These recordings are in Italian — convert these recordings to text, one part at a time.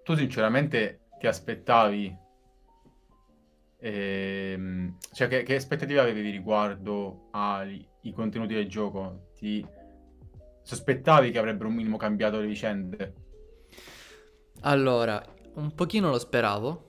tu sinceramente ti aspettavi, cioè che aspettative avevi riguardo ai contenuti del gioco? Ti sospettavi che avrebbero un minimo cambiato le vicende? Allora, un pochino lo speravo,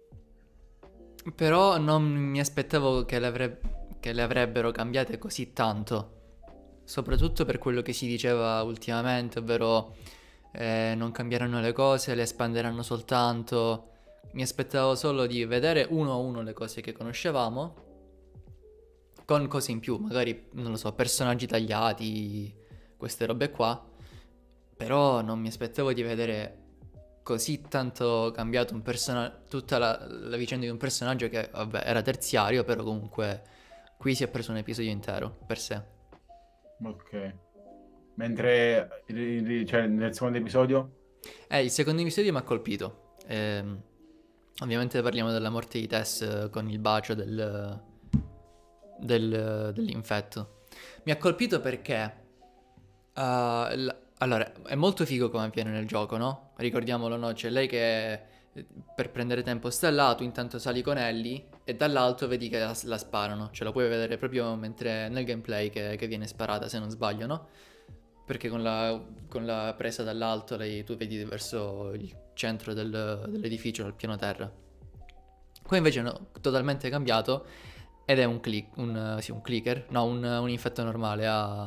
però non mi aspettavo che le avrebbero cambiate così tanto. Soprattutto per quello che si diceva ultimamente, ovvero non cambieranno le cose, le espanderanno soltanto. Mi aspettavo solo di vedere uno a uno le cose che conoscevamo, con cose in più, magari, non lo so, personaggi tagliati, queste robe qua. Però non mi aspettavo di vedere così tanto cambiato tutta la vicenda di un personaggio che, vabbè, era terziario, però comunque qui si è preso un episodio intero per sé. Ok. Mentre cioè, nel secondo episodio? Il secondo episodio mi ha colpito. Ovviamente parliamo della morte di Tess con il bacio dell'infetto. Mi ha colpito perché allora, è molto figo come avviene nel gioco, no? Ricordiamolo, no? C'è lei che per prendere tempo sta là, tu intanto sali con Ellie e dall'alto vedi che la sparano. Ce la puoi vedere proprio mentre nel gameplay che viene sparata, se non sbaglio, no? Perché con la presa dall'alto tu vedi verso il centro dell'edificio, al piano terra. Qua invece è totalmente cambiato ed è sì, un clicker, no, un infetto normale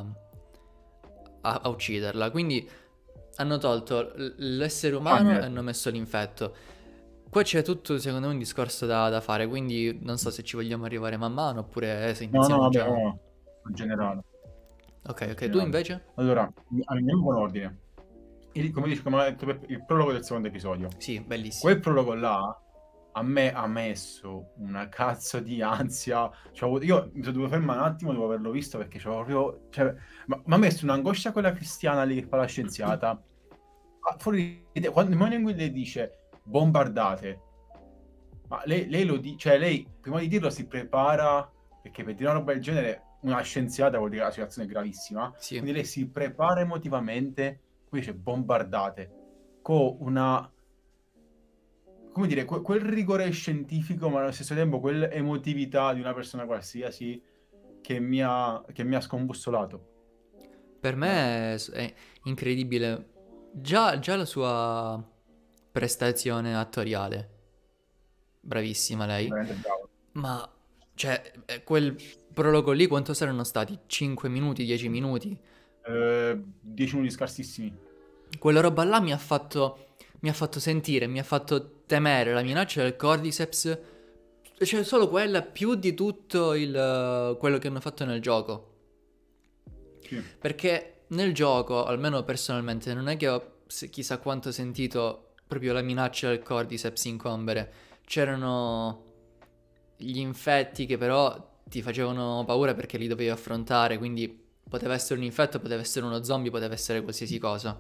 a ucciderla. Quindi hanno tolto l'essere Ah, umano e hanno messo l'infetto. Qua c'è tutto, secondo me, un discorso da fare, quindi non so se ci vogliamo arrivare man mano oppure se no, no, iniziamo vabbè, già. no, in generale. Ok, In ok, tu generale. invece? Allora, andiamo con ordine. Come dici, come ho detto, il prologo del secondo episodio. Sì, bellissimo. Quel prologo là a me ha messo una cazzo di ansia. Io mi sono dovuto fermare un attimo dopo averlo visto perché c'avevo proprio. Cioè, mi ha messo un'angoscia quella cristiana lì che fa la scienziata. Ma fuori di te, quando nel momento in cui lei dice bombardate, ma lei lo dice, cioè lei prima di dirlo si prepara, perché per dire una roba del genere, una scienziata vuol dire che la situazione è gravissima, Sì. quindi lei si prepara emotivamente, poi dice bombardate, con una, come dire, quel rigore scientifico, ma allo stesso tempo quell'emotività di una persona qualsiasi che mi ha scombussolato. Per Eh, me è incredibile. Già la sua prestazione attoriale. Bravissima lei. veramente bravo. Ma, cioè, quel prologo lì quanto saranno stati? 5 minuti, 10 minuti? 10 minuti scarsissimi. Quella roba là mi ha fatto sentire, mi ha fatto temere la minaccia del Cordyceps. Cioè, solo quella più di tutto quello che hanno fatto nel gioco. Sì. Perché nel gioco, almeno personalmente, non è che ho chissà quanto sentito proprio la minaccia del Cordyceps incombere. C'erano gli infetti che però ti facevano paura perché li dovevi affrontare, quindi poteva essere un infetto, poteva essere uno zombie, poteva essere qualsiasi cosa.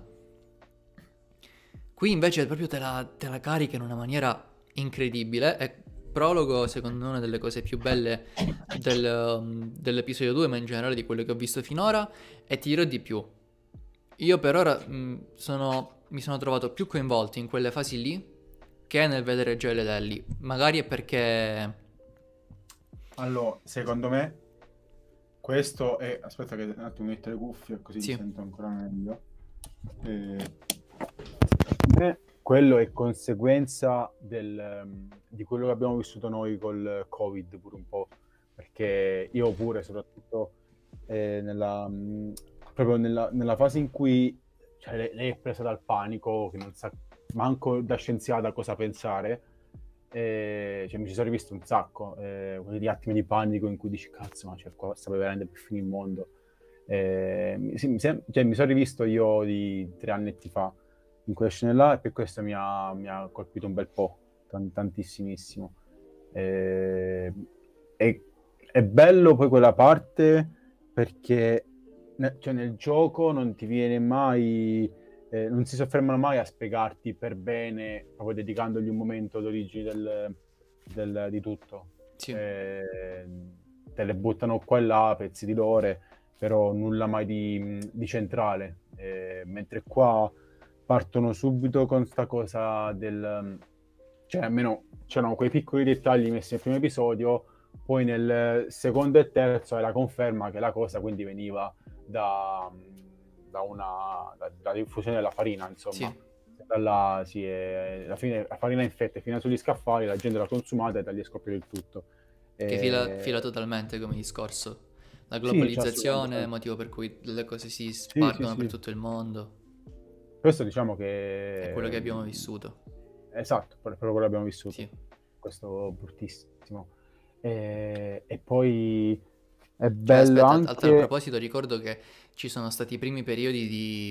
Qui invece proprio te la carica in una maniera incredibile e prologo secondo me una delle cose più belle dell'episodio 2, ma in generale di quello che ho visto finora, e ti dirò di più. Io per ora mi sono trovato più coinvolto in quelle fasi lì che nel vedere Joel ed Ellie. Magari è perché... Allora, secondo me, questo è. Aspetta che un attimo metto le cuffie così mi Sì, sento ancora meglio. Eh, Quello è conseguenza di quello che abbiamo vissuto noi col Covid pure un po', perché io pure, soprattutto proprio nella fase in cui cioè, lei è presa dal panico, che non sa manco da scienziata cosa pensare, cioè, mi ci sono rivisto un sacco, quegli attimi di panico in cui dici cazzo, ma cioè, qua sta veramente per finire il mondo. Sì, cioè, mi sono rivisto io di 3 annetti fa in quelle scene là e per questo mi ha colpito un bel po', tantissimissimo. Eh, è bello poi quella parte perché cioè, nel gioco non ti viene mai, non si soffermano mai a spiegarti per bene, proprio dedicandogli un momento d'origine di tutto. sì. Eh, Te le buttano qua e là, pezzi di lore, però nulla mai di centrale. Mentre qua partono subito con sta cosa del... Cioè, almeno c'erano quei piccoli dettagli messi nel primo episodio, poi nel secondo e terzo è la conferma che la cosa quindi veniva da diffusione della farina, insomma. Sì, Dalla, sì, alla fine la farina infetta è finita sugli scaffali, la gente l'ha consumata e da lì è scoppiato il tutto. che fila E... totalmente come discorso. La Sì, c'è globalizzazione, assolutamente. motivo per cui le cose si Sì, sì, spargono per sì. tutto il mondo, Questo diciamo è quello che... che abbiamo vissuto. Esatto, proprio quello che abbiamo Sì. vissuto. Questo bruttissimo. E poi è bello Aspetta, a tal anche... proposito ricordo che ci sono stati i primi periodi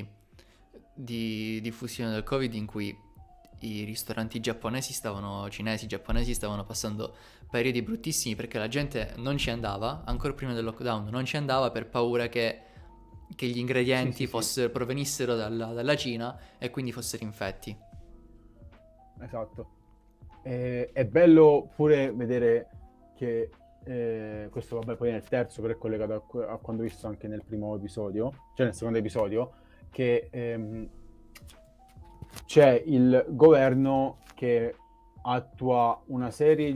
di diffusione del Covid in cui i ristoranti cinesi, giapponesi stavano passando periodi bruttissimi perché la gente non ci andava, ancora prima del lockdown, non ci andava per paura che gli Sì, sì, ingredienti sì, provenissero dalla Cina e quindi fossero infetti. esatto. È bello pure vedere che questo, vabbè, poi nel terzo, però è collegato a quando ho visto anche nel primo episodio, cioè nel secondo episodio, che c'è il governo che attua una serie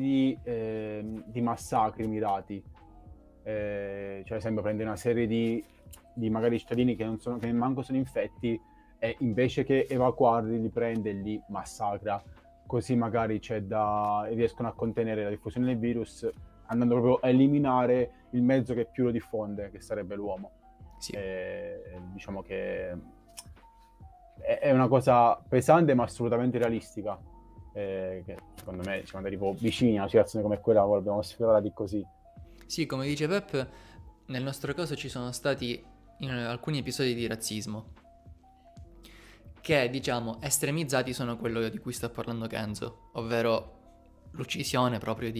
di massacri mirati. Cioè, ad esempio, prende una serie di magari cittadini che, non sono, che manco sono infetti e invece che evacuarli li prende e li massacra. Così magari riescono a contenere la diffusione del virus andando proprio a eliminare il mezzo che più lo diffonde, che sarebbe l'uomo. Sì. Diciamo che è una cosa pesante ma assolutamente realistica, che secondo me siamo andati proprio vicini a una situazione come quella, abbiamo sfiorati così. Sì, come dice Pep, nel nostro caso ci sono stati alcuni episodi di razzismo che, diciamo, estremizzati sono quello di cui sta parlando Kenzo, ovvero l'uccisione proprio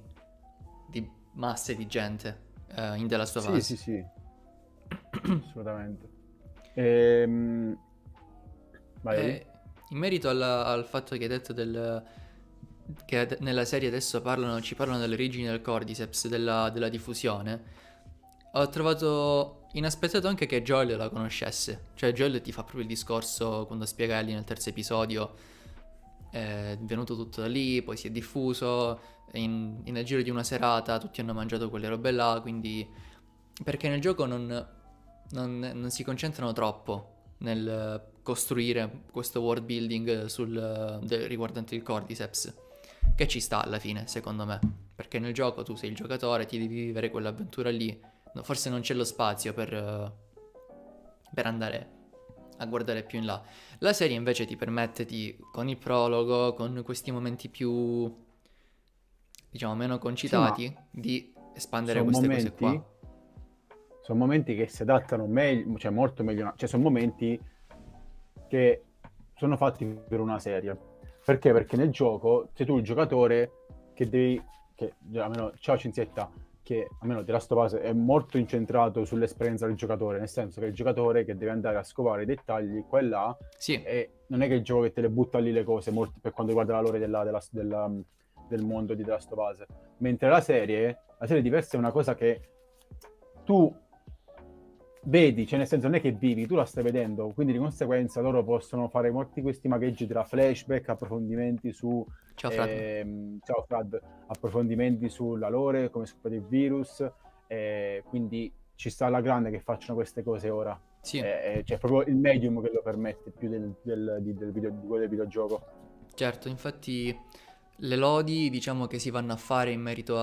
di masse di gente in The Last of Sì, sì, Us. sì, assolutamente. Ehm, Vai, vai. E in merito al fatto che hai detto che nella serie adesso ci parlano delle origini del Cordyceps, della diffusione, ho trovato inaspettato anche che Joel la conoscesse. Cioè Joel ti fa proprio il discorso quando spiega Ellie nel terzo episodio, è venuto tutto da lì, poi si è diffuso, e nel giro di una serata tutti hanno mangiato quelle robe là, quindi... Perché nel gioco non si concentrano troppo nel costruire questo world building riguardante il Cordyceps, che ci sta alla fine, secondo me. Perché nel gioco tu sei il giocatore, ti devi vivere quell'avventura lì. No, forse non c'è lo spazio per andare a guardare più in là. La serie invece ti permette con il prologo, con questi momenti più, diciamo, meno Sì, ma concitati, di espandere sono queste cose qua. momenti, sono momenti che si adattano meglio, cioè molto meglio, cioè sono momenti che sono fatti per una serie. Perché? Perché nel gioco sei tu il giocatore che devi, che almeno ciao Cinzietta, che almeno The Last of Us è molto incentrato sull'esperienza del giocatore, nel senso che è il giocatore che deve andare a scovare i dettagli qua e là, Sì, e non è che il gioco che te le butta lì le cose per quanto riguarda la lore del mondo di The Last of Us. Mentre la serie di per sé è una cosa che tu vedi, cioè nel senso non è che vivi, tu la stai vedendo, quindi di conseguenza loro possono fare molti questi magheggi tra flashback, approfondimenti ciao Fred. ciao Frad, approfondimenti sulla lore, come scoppia il virus, quindi ci sta alla grande che facciano queste cose ora. Sì, C'è proprio il medium che lo permette più di quello del videogioco. certo, infatti le lodi diciamo che si vanno a fare in merito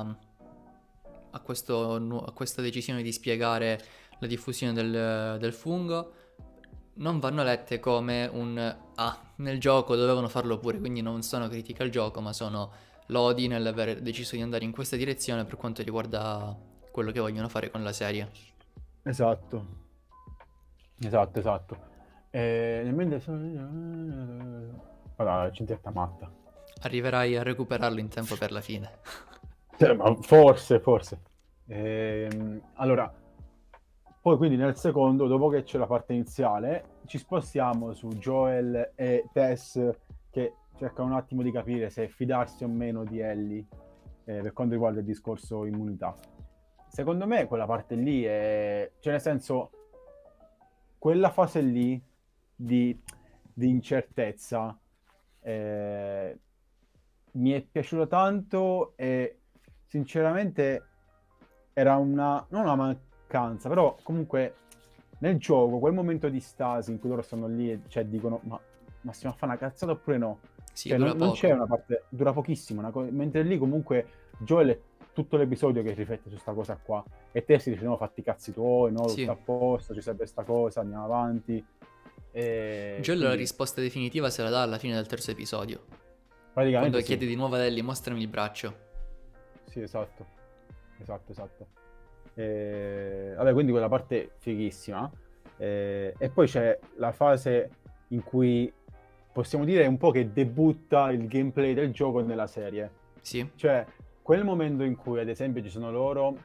a questa decisione di spiegare la diffusione del fungo non vanno lette come nel gioco dovevano farlo pure, quindi non sono critiche al gioco, ma sono lodi nell'aver deciso di andare in questa direzione per quanto riguarda quello che vogliono fare con la serie. Esatto, esatto, esatto. Nemmeno... Guarda, centretta matta. Arriverai a recuperarlo in tempo per la fine. Ma forse, forse. Allora, poi quindi nel secondo, dopo che c'è la parte iniziale, ci spostiamo su Joel e Tess che cercano un attimo di capire se fidarsi o meno di Ellie per quanto riguarda il discorso immunità. Secondo me quella parte lì è... cioè nel senso, quella fase lì di... di incertezza. Eh, Mi è piaciuto tanto e sinceramente era non una mancanza, però comunque nel gioco quel momento di stasi in cui loro stanno lì e cioè, dicono ma stiamo a fare una cazzata oppure no? Sì, Cioè dura non c'è poco. una parte, dura pochissimo, mentre lì comunque Joel è tutto l'episodio che riflette su sta cosa qua e te si dice no, fatti i cazzi tuoi, no, tutto a Sì. posto, ci serve sta cosa, andiamo avanti. E Joel la quindi risposta definitiva se la dà alla fine del terzo episodio, quando praticamente sì. chiede di nuovo ad Ellie mostrami il braccio. Sì, esatto. Esatto. Vabbè, quindi quella parte fighissima. E poi c'è la fase in cui possiamo dire un po' che debutta il gameplay del gioco nella serie. Sì? Cioè, quel momento in cui, ad esempio, ci sono loro.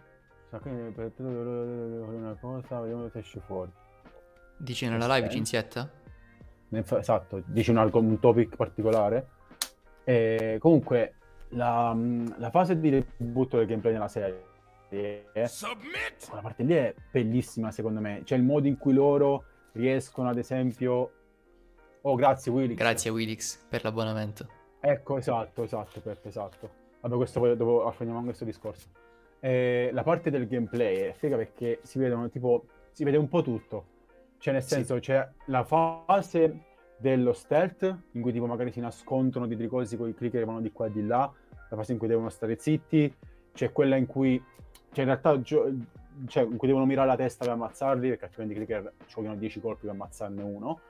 Una cosa, vediamo se esce fuori. Dici nella live Cinzietta? Esatto, dici un topic particolare. Comunque, la fase di debutto del gameplay nella serie, quella parte lì è bellissima secondo me. Cioè il modo in cui loro riescono, ad esempio. Oh, grazie Willix. Grazie a Willix per l'abbonamento. Ecco, esatto, Peppe, esatto. Vabbè, questo poi dopo affrontiamo questo discorso. La parte del gameplay è figa perché si vedono tipo, si vede un po' tutto. Cioè, nel Sì. senso, c'è la fase dello stealth, in cui tipo magari si nascondono di tricosi con i clicker che vanno di qua e di là, la fase in cui devono stare zitti, c'è quella in cui, cioè in realtà, cioè, in cui devono mirare la testa per ammazzarli, perché altrimenti i clicker ci vogliono 10 colpi per ammazzarne uno.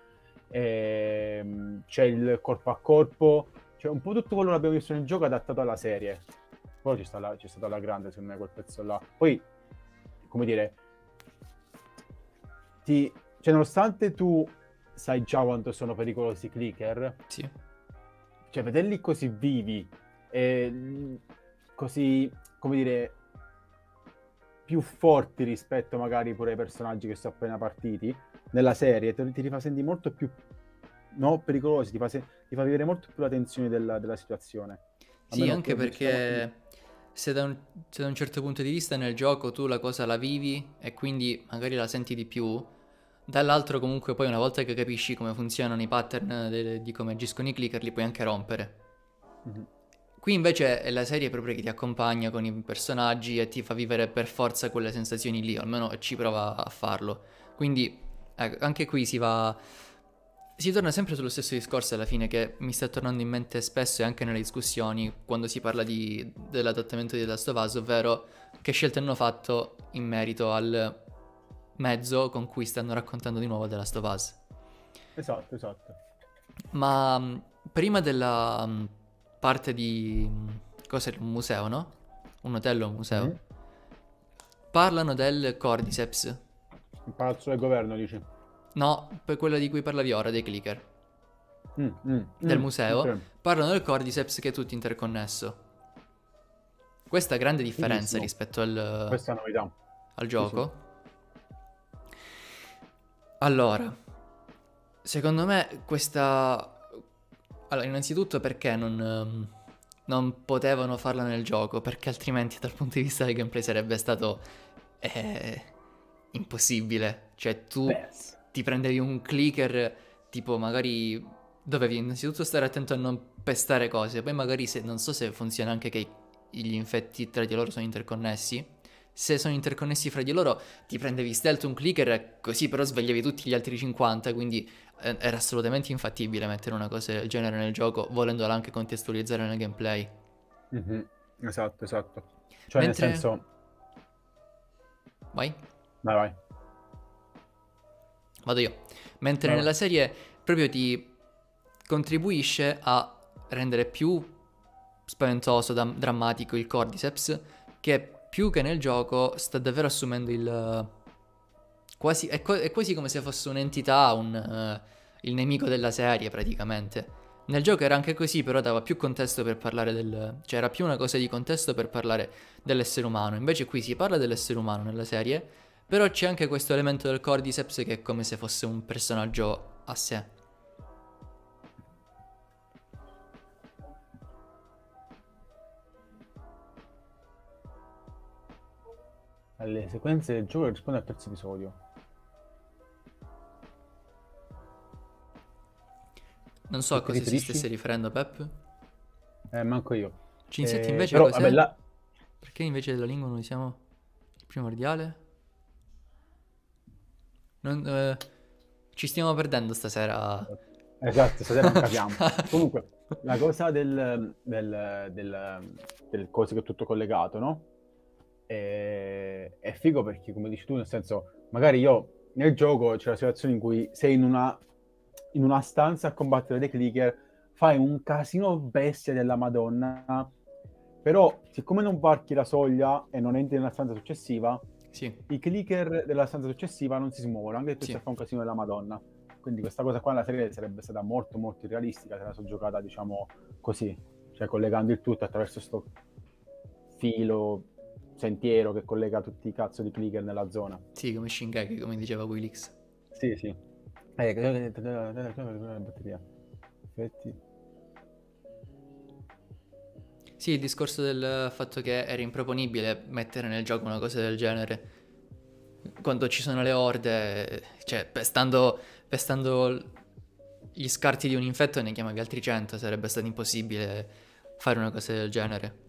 C'è il corpo a corpo, cioè un po' tutto quello che abbiamo visto nel gioco adattato alla serie. Poi c'è stata la grande, secondo me, quel pezzo là. Poi, come dire, cioè, nonostante tu sai già quanto sono pericolosi i clicker, Sì. cioè vederli così vivi e così, come dire, più forti rispetto magari pure ai personaggi che sono appena partiti nella serie, ti rifà sentire molto più no, pericolosi, ti fa vivere molto più la tensione della situazione. Sì, Almeno anche quello che ci siamo. perché se da un certo punto di vista nel gioco tu la cosa la vivi e quindi magari la senti di più, dall'altro comunque poi una volta che capisci come funzionano i pattern di come agiscono i clicker li puoi anche rompere. Mhm. Qui invece è la serie proprio che ti accompagna con i personaggi e ti fa vivere per forza quelle sensazioni lì, o almeno ci prova a farlo. Quindi anche qui si torna sempre sullo stesso discorso alla fine che mi sta tornando in mente spesso e anche nelle discussioni quando si parla dell'adattamento di The Last of Us, ovvero che scelte hanno fatto in merito al mezzo con cui stanno raccontando di nuovo The Last of Us. Esatto. Ma prima della parte di cos'è un museo, no? Un hotel o un museo. Mhm. Parlano del Cordyceps. Il palazzo del governo, dici? No, per quello di cui parlavi ora, dei clicker. Del museo. Ok, Parlano del Cordyceps che è tutto interconnesso. Questa grande differenza fighissimo. rispetto Questa è una novità. al Sì. gioco. Allora, secondo me questa. Allora, innanzitutto perché non potevano farla nel gioco? Perché altrimenti dal punto di vista del gameplay sarebbe stato eh, impossibile. Cioè tu Pez. ti prendevi un clicker, tipo magari dovevi innanzitutto stare attento a non pestare cose, poi magari non so se funziona anche che gli infetti tra di loro sono interconnessi. Se sono interconnessi fra di loro ti prendevi stealth un clicker così però svegliavi tutti gli altri 50, quindi era assolutamente infattibile mettere una cosa del genere nel gioco, volendola anche contestualizzare nel gameplay. Mhm. Esatto. Cioè, nel Mentre. senso. Vai, Vai. vado io. Mentre Vai. nella serie proprio ti contribuisce a rendere più spaventoso, drammatico il Cordyceps, che più che nel gioco sta davvero assumendo è quasi come se fosse un'entità, il nemico della serie praticamente. Nel gioco era anche così, però dava più contesto per parlare cioè era più una cosa di contesto per parlare dell'essere umano. Invece qui si parla dell'essere umano nella serie, però c'è anche questo elemento del Cordyceps che è come se fosse un personaggio a sé. Alle sequenze del gioco risponde al terzo episodio. Non so a che ti cosa si riferisci? stesse riferendo Pep. Manco io. Cinsetti invece Però, vabbè, cos'è? là... Perché invece della lingua non usiamo il primordiale? Non- eh, Ci stiamo perdendo stasera. Esatto, stasera non capiamo. Comunque, la cosa del coso che è tutto collegato, no? È figo perché, come dici tu, nel senso, magari io nel gioco c'è la situazione in cui sei in una stanza a combattere dei clicker, fai un casino bestia della Madonna, però siccome non varchi la soglia e non entri nella stanza successiva, Sì, i clicker della stanza successiva non si smuovono, anche se tu sì. stai a fare un casino della Madonna. Quindi questa cosa qua nella serie sarebbe stata molto molto realistica se la so giocata, diciamo, così, cioè collegando il tutto attraverso sto filo, sentiero che collega tutti i cazzo di clicker nella zona. Sì, come Shingeki, come diceva Wilix. Sì, sì. Batteria. Effetti. Sì, il discorso del fatto che era improponibile mettere nel gioco una cosa del genere. Quando ci sono le orde, cioè, pestando gli scarti di un infetto ne chiamavi altri 100, sarebbe stato impossibile fare una cosa del genere.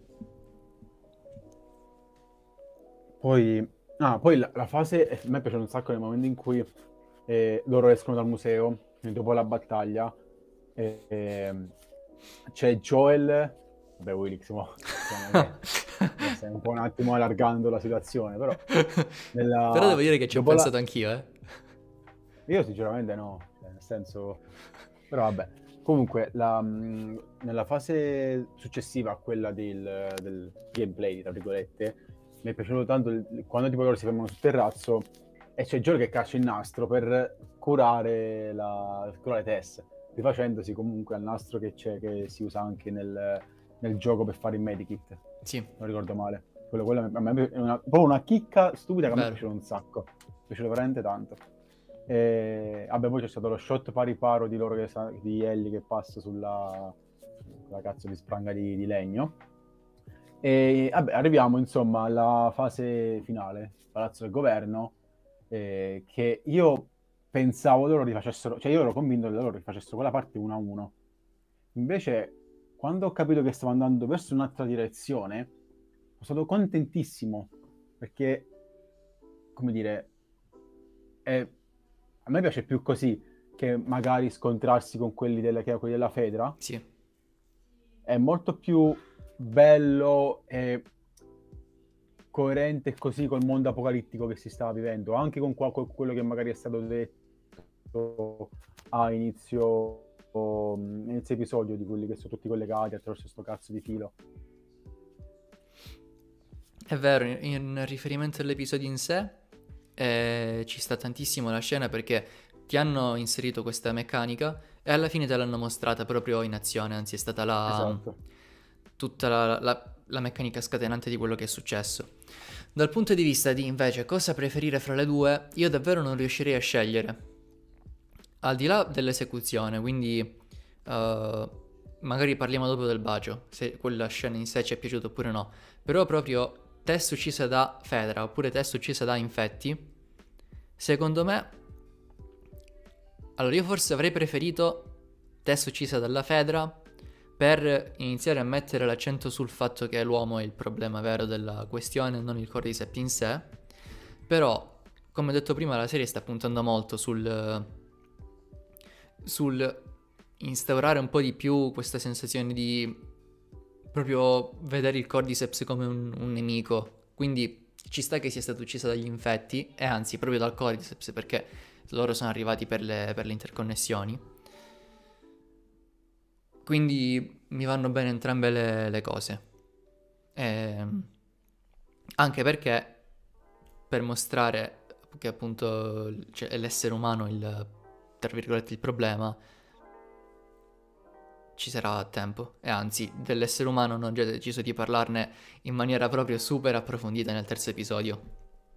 Poi, poi la fase, a me piace un sacco nel momento in cui loro escono dal museo, quindi dopo la battaglia, e c'è Joel, vabbè, Wilix, diciamo che stai un po' un attimo allargando la situazione, però Però devo dire che ci ho dopo la, pensato anch'io, eh. io sinceramente no, cioè, nel senso... Però vabbè, comunque nella fase successiva a quella del gameplay, tra virgolette, mi è piaciuto tanto quando tipo loro si fermano sul terrazzo e c'è Joel che caccia il nastro per curare Tess, rifacendosi comunque al nastro che c'è, che si usa anche nel gioco per fare il medikit, Sì, non ricordo male. Quello a me è proprio una chicca stupida che a me è vero. piaciuta un sacco, mi è piaciuto veramente tanto. E, vabbè, poi c'è stato lo shot pari paro di loro di Ellie che passa sulla cazzo di spranga di legno. E vabbè, arriviamo insomma alla fase finale, Palazzo del Governo, che io pensavo loro rifacessero, cioè io ero convinto che loro rifacessero quella parte 1 a 1. Invece, quando ho capito che stavo andando verso un'altra direzione, sono stato contentissimo, perché, come dire, a me piace più così che magari scontrarsi con quelli della Fedra. Sì. È molto più bello e coerente così col mondo apocalittico che si stava vivendo, anche con quello che magari è stato detto a inizio episodio di quelli che sono tutti collegati attraverso sto cazzo di filo. È vero, in riferimento all'episodio in sé, ci sta tantissimo la scena perché ti hanno inserito questa meccanica e alla fine te l'hanno mostrata proprio in azione, anzi è stata Esatto. tutta la meccanica scatenante di quello che è successo. Dal punto di vista di invece cosa preferire fra le due, io davvero non riuscirei a scegliere. Al di là dell'esecuzione, quindi magari parliamo dopo del bacio, se quella scena in sé ci è piaciuta oppure no, però proprio Tess uccisa da Fedra oppure Tess uccisa da infetti, secondo me, allora io forse avrei preferito Tess uccisa dalla Fedra per iniziare a mettere l'accento sul fatto che l'uomo è il problema vero della questione, non il Cordyceps in sé, però, come ho detto prima, la serie sta puntando molto sul instaurare un po' di più questa sensazione di proprio vedere il Cordyceps come un nemico. Quindi ci sta che sia stata uccisa dagli infetti, e anzi proprio dal Cordyceps, perché loro sono arrivati per le interconnessioni. Quindi mi vanno bene entrambe le cose. Anche perché per mostrare che appunto è l'essere umano tra virgolette il problema, ci sarà tempo. E anzi, dell'essere umano hanno già deciso di parlarne in maniera proprio super approfondita nel terzo episodio.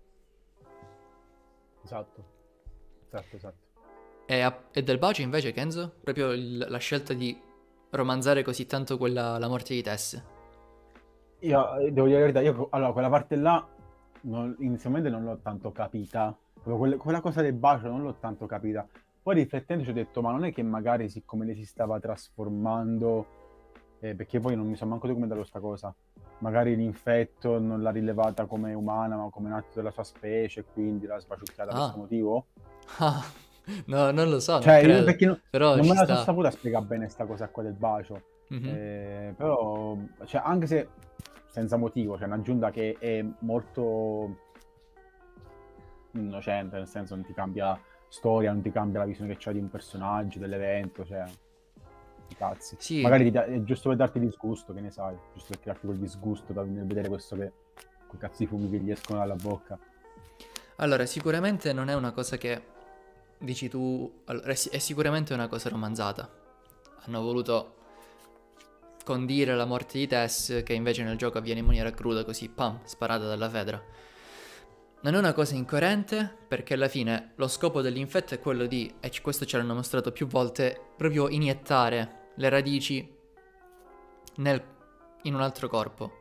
Esatto. Esatto, esatto. E del bacio invece, Kenzo? Proprio la scelta di romanzare così tanto la morte di Tess. Io devo dire la verità, allora quella parte là inizialmente non l'ho tanto capita. Quella cosa del bacio non l'ho tanto capita. poi riflettendo ci ho detto, ma non è che magari siccome lei si stava trasformando, perché poi non mi sono manco documentato sta cosa, magari l'infetto non l'ha rilevata come umana, ma come un atto della sua specie, quindi l'ha sbaciucchiata per questo Ah, motivo? ah, no, non lo so, non Cioè, io credo, perché però non me ci la sono sta. saputa spiegare bene sta cosa qua del bacio. Mhm. Però, cioè, anche se senza motivo, cioè un'aggiunta che è molto innocente, nel senso non ti cambia storia, non ti cambia la visione che c'hai di un personaggio, dell'evento, cioè, i cazzi. Sì, Magari è giusto per darti disgusto, che ne sai, giusto per crearti quel disgusto nel vedere questo che, quei cazzi di fumi che gli escono dalla bocca. allora sicuramente non è una cosa che dici tu, allora, è sicuramente una cosa romanzata. Hanno voluto condire la morte di Tess, che invece nel gioco avviene in maniera cruda, così, pam, sparata dalla Fedra. Non è una cosa incoerente, perché alla fine lo scopo dell'infetto è quello di, e questo ce l'hanno mostrato più volte, proprio iniettare le radici nel- in un altro corpo.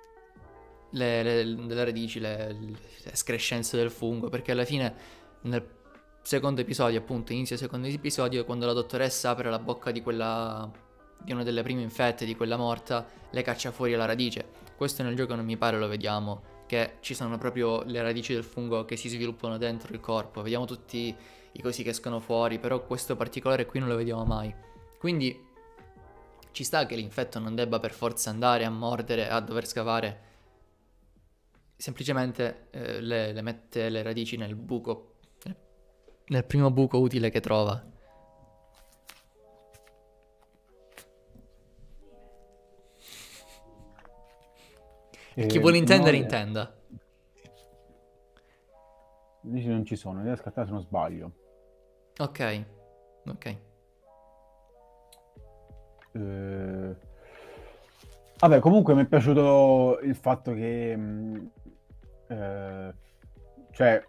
Le radici, le escrescenze del fungo, perché alla fine nel secondo episodio, appunto, inizio secondo episodio, quando la dottoressa apre la bocca di quella, di una delle prime infette, di quella morta, le caccia fuori la radice. Questo nel gioco non mi pare lo vediamo, che ci sono proprio le radici del fungo che si sviluppano dentro il corpo, vediamo tutti i cosi che escono fuori, però questo particolare qui non lo vediamo mai. Quindi ci sta che l'infetto non debba per forza andare a mordere, a dover scavare, semplicemente le mette le radici nel buco, nel primo buco utile che trova. E chi vuole No, intendere intenda. dici non ci sono, devo scattare se non sbaglio. Ok, ok. Eh, Vabbè, comunque mi è piaciuto il fatto che, eh, cioè,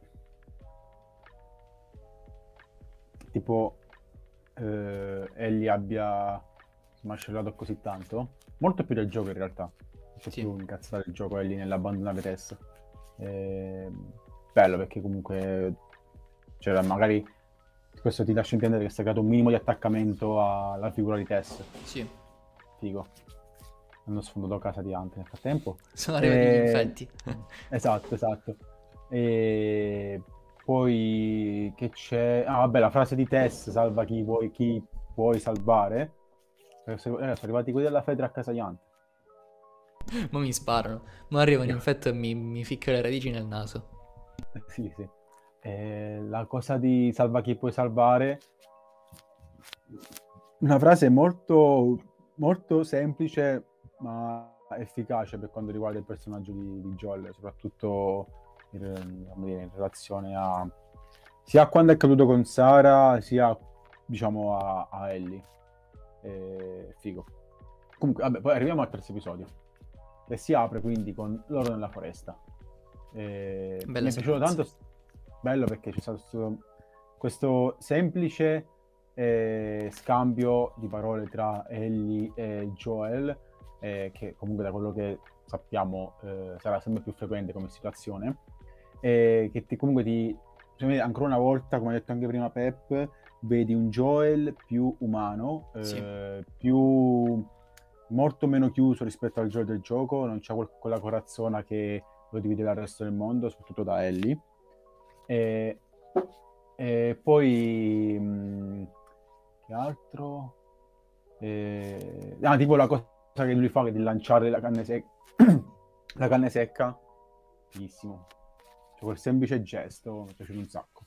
tipo, Ellie abbia smascellato così tanto. Molto più del gioco in realtà. Molto Sì. più incazzata del gioco Ellie nell'abbandonare Tess. Bello perché comunque, cioè, magari questo ti lascia intendere che si è creato un minimo di attaccamento alla figura di Tess. Sì. Figo. Hanno sfondato casa di Hunt nel frattempo. Sono arrivati gli infetti. Esatto, esatto. E poi che c'è? Ah, vabbè, la frase di Tess, salva chi puoi salvare. Sono arrivati quelli della Fedra a casa di Hunt. Ma mi sparano. Ma arriva un infetto e mi ficca le radici nel naso. Sì, sì. La cosa di salva chi puoi salvare, una frase molto, molto semplice ma efficace per quanto riguarda il personaggio di Joel, soprattutto in relazione a sia a quando è accaduto con Sara, sia diciamo a Ellie. Figo. Comunque, vabbè, poi arriviamo al terzo episodio, che si apre quindi con loro nella foresta. Bella Mi è piaciuto sequenza. tanto, bello perché c'è stato questo semplice scambio di parole tra Ellie e Joel, che comunque da quello che sappiamo sarà sempre più frequente come situazione, che comunque secondo me, ancora una volta, come ha detto anche prima Pep, vedi un Joel più umano, Sì. più molto meno chiuso rispetto al Joel del gioco, non c'è quella corazzona che lo divide dal resto del mondo, soprattutto da Ellie. E, e poi che altro? Tipo la cosa che lui fa che è di lanciare la canne secca. La canne secca, bellissimo. Cioè, quel semplice gesto mi è piaciuto un sacco.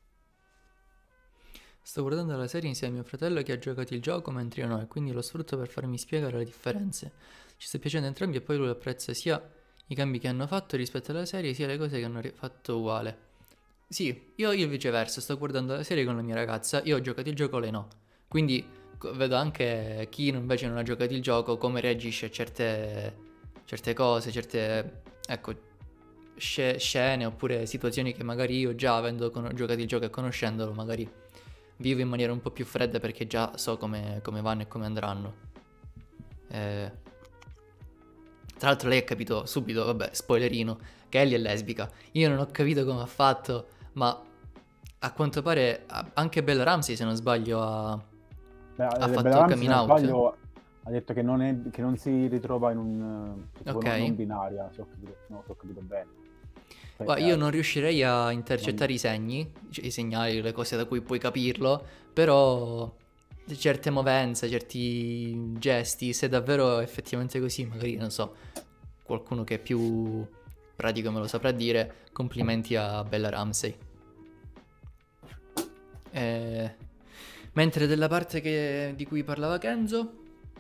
Sto guardando la serie insieme a mio fratello che ha giocato il gioco mentre io no, e quindi lo sfrutto per farmi spiegare le differenze. Ci sta piacendo entrambi e poi lui apprezza sia i cambi che hanno fatto rispetto alla serie, sia le cose che hanno fatto uguale. Sì, io viceversa, sto guardando la serie con la mia ragazza, io ho giocato il gioco, lei no. Quindi vedo anche chi invece non ha giocato il gioco, come reagisce a certe cose, certe, ecco, scene oppure situazioni che magari io già avendo giocato il gioco e conoscendolo, magari vivo in maniera un po' più fredda perché già so come vanno e come andranno. Eh, Tra l'altro lei ha capito subito, vabbè, spoilerino, che Ellie è lesbica. Io non ho capito come ha fatto, ma a quanto pare anche Bella Ramsey, se non sbaglio, ha Bella fatto Ramsey, se coming non out. sbaglio, ha detto che non si ritrova in un tipo Ok. non binaria, se ho capito, no, se ho capito bene. Guarda, io non riuscirei a intercettare non- i segni, cioè i segnali, le cose da cui puoi capirlo, però certe movenze, certi gesti, se davvero è effettivamente così, magari non so, qualcuno che è più pratico me lo saprà dire, complimenti a Bella Ramsey. Eh, Mentre della parte di cui parlava Kenzo,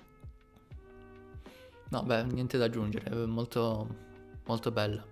no, beh, niente da aggiungere, è molto, molto bella.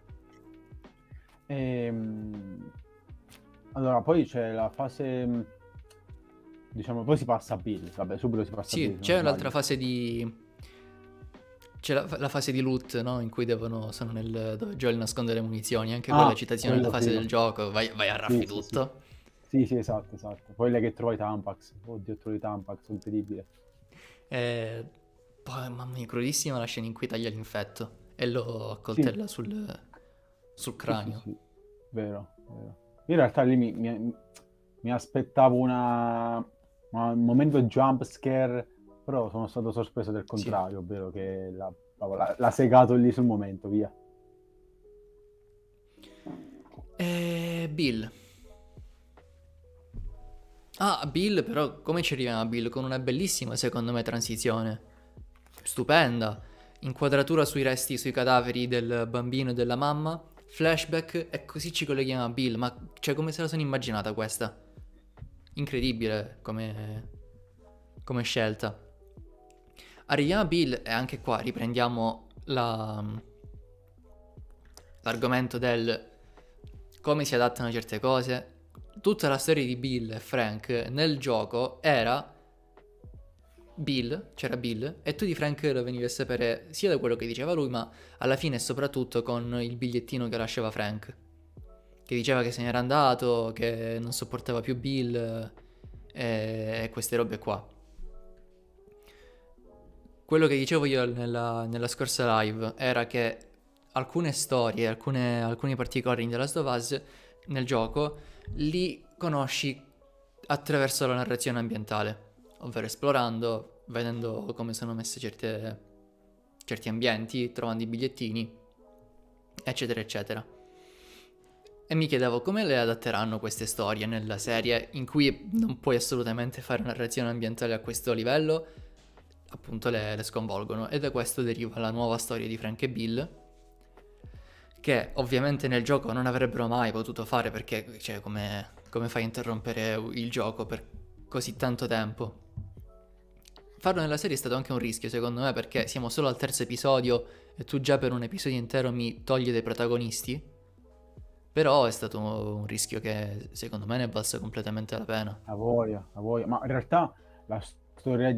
Ehm, allora, poi c'è la fase, diciamo, poi si passa a Bill, vabbè, subito si passa a Bill, Sì, se non c'è un'altra sbaglio. fase di... C'è la fase di loot, no? In cui sono dove Joel nasconde le munizioni. Anche quella Ah, citazione alla quello fase figo. del gioco. Vai a Sì, raffi sì, sì. tutto. Sì, sì, esatto, esatto. Poi lei che trova i Tampax. Oddio, trovi i Tampax, incredibile. E poi, mamma mia, crudissima la scena in cui taglia l'infetto. E lo Sì, accoltella sul sì, sì, cranio. sì. Vero, vero. In realtà lì mi aspettavo un momento jump scare, però sono stato sorpreso del Sì. contrario, ovvero che l'ha segato lì sul momento, via. E Bill. Ah, Bill, però come ci arriviamo a Bill? Con una bellissima, secondo me, transizione. Stupenda. Inquadratura sui resti, sui cadaveri del bambino e della mamma. Flashback e così ci colleghiamo a Bill. Ma cioè, come se la sono immaginata questa? Incredibile come scelta. Arriviamo a Bill e anche qua riprendiamo l'argomento del come si adattano certe cose. Tutta la storia di Bill e Frank nel gioco era Bill, c'era Bill, e tu di Frank lo venivi a sapere sia da quello che diceva lui, ma alla fine e soprattutto con il bigliettino che lasciava Frank, che diceva che se n'era andato, che non sopportava più Bill e queste robe qua. Quello che dicevo io nella scorsa live era che alcune storie, alcuni particolari in The Last of Us nel gioco li conosci attraverso la narrazione ambientale, ovvero esplorando, vedendo come sono messe certi ambienti, trovando i bigliettini, eccetera, eccetera. E mi chiedevo come le adatteranno queste storie nella serie in cui non puoi assolutamente fare narrazione ambientale a questo livello, appunto le sconvolgono. E da questo deriva la nuova storia di Frank e Bill, che ovviamente nel gioco non avrebbero mai potuto fare perché, cioè, come fai a interrompere il gioco per così tanto tempo? Farlo nella serie è stato anche un rischio, secondo me, perché siamo solo al terzo episodio e tu già per un episodio intero mi togli dei protagonisti. Però è stato un rischio che secondo me ne è valsa completamente la pena. A voglia, a voglia. Ma in realtà la storia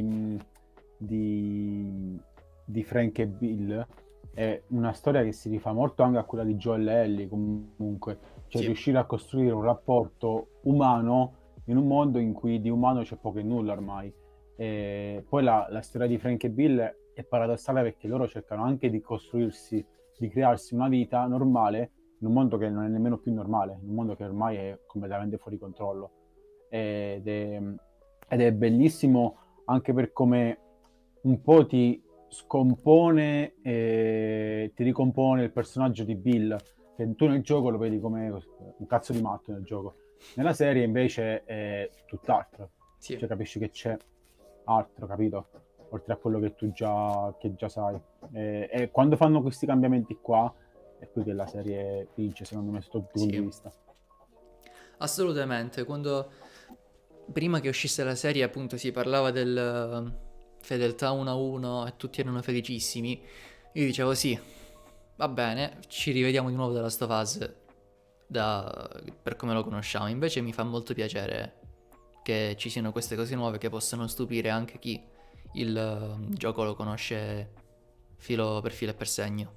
di, di Frank e Bill è una storia che si rifà molto anche a quella di Joel e Ellie, comunque. Cioè Sì, riuscire a costruire un rapporto umano in un mondo in cui di umano c'è poco e nulla ormai. E poi la storia di Frank e Bill è paradossale perché loro cercano anche di costruirsi, di crearsi una vita normale in un mondo che non è nemmeno più normale, in un mondo che ormai è completamente fuori controllo. Ed è, ed è bellissimo anche per come un po' ti scompone e ti ricompone il personaggio di Bill, che tu nel gioco lo vedi come un cazzo di matto nel gioco. Nella serie invece è tutt'altro, sì. cioè capisci che c'è altro, capito? Oltre a quello che già sai. E quando fanno questi cambiamenti qua, è qui che la serie vince, secondo me, sotto tutti i punti di Sì, vista. assolutamente. Quando prima che uscisse la serie, appunto, si parlava del fedeltà 1-1 e tutti erano felicissimi, io dicevo sì, va bene, ci rivediamo di nuovo dalla Last of Us per come lo conosciamo. Invece mi fa molto piacere che ci siano queste cose nuove che possono stupire anche chi il gioco lo conosce filo per filo e per segno.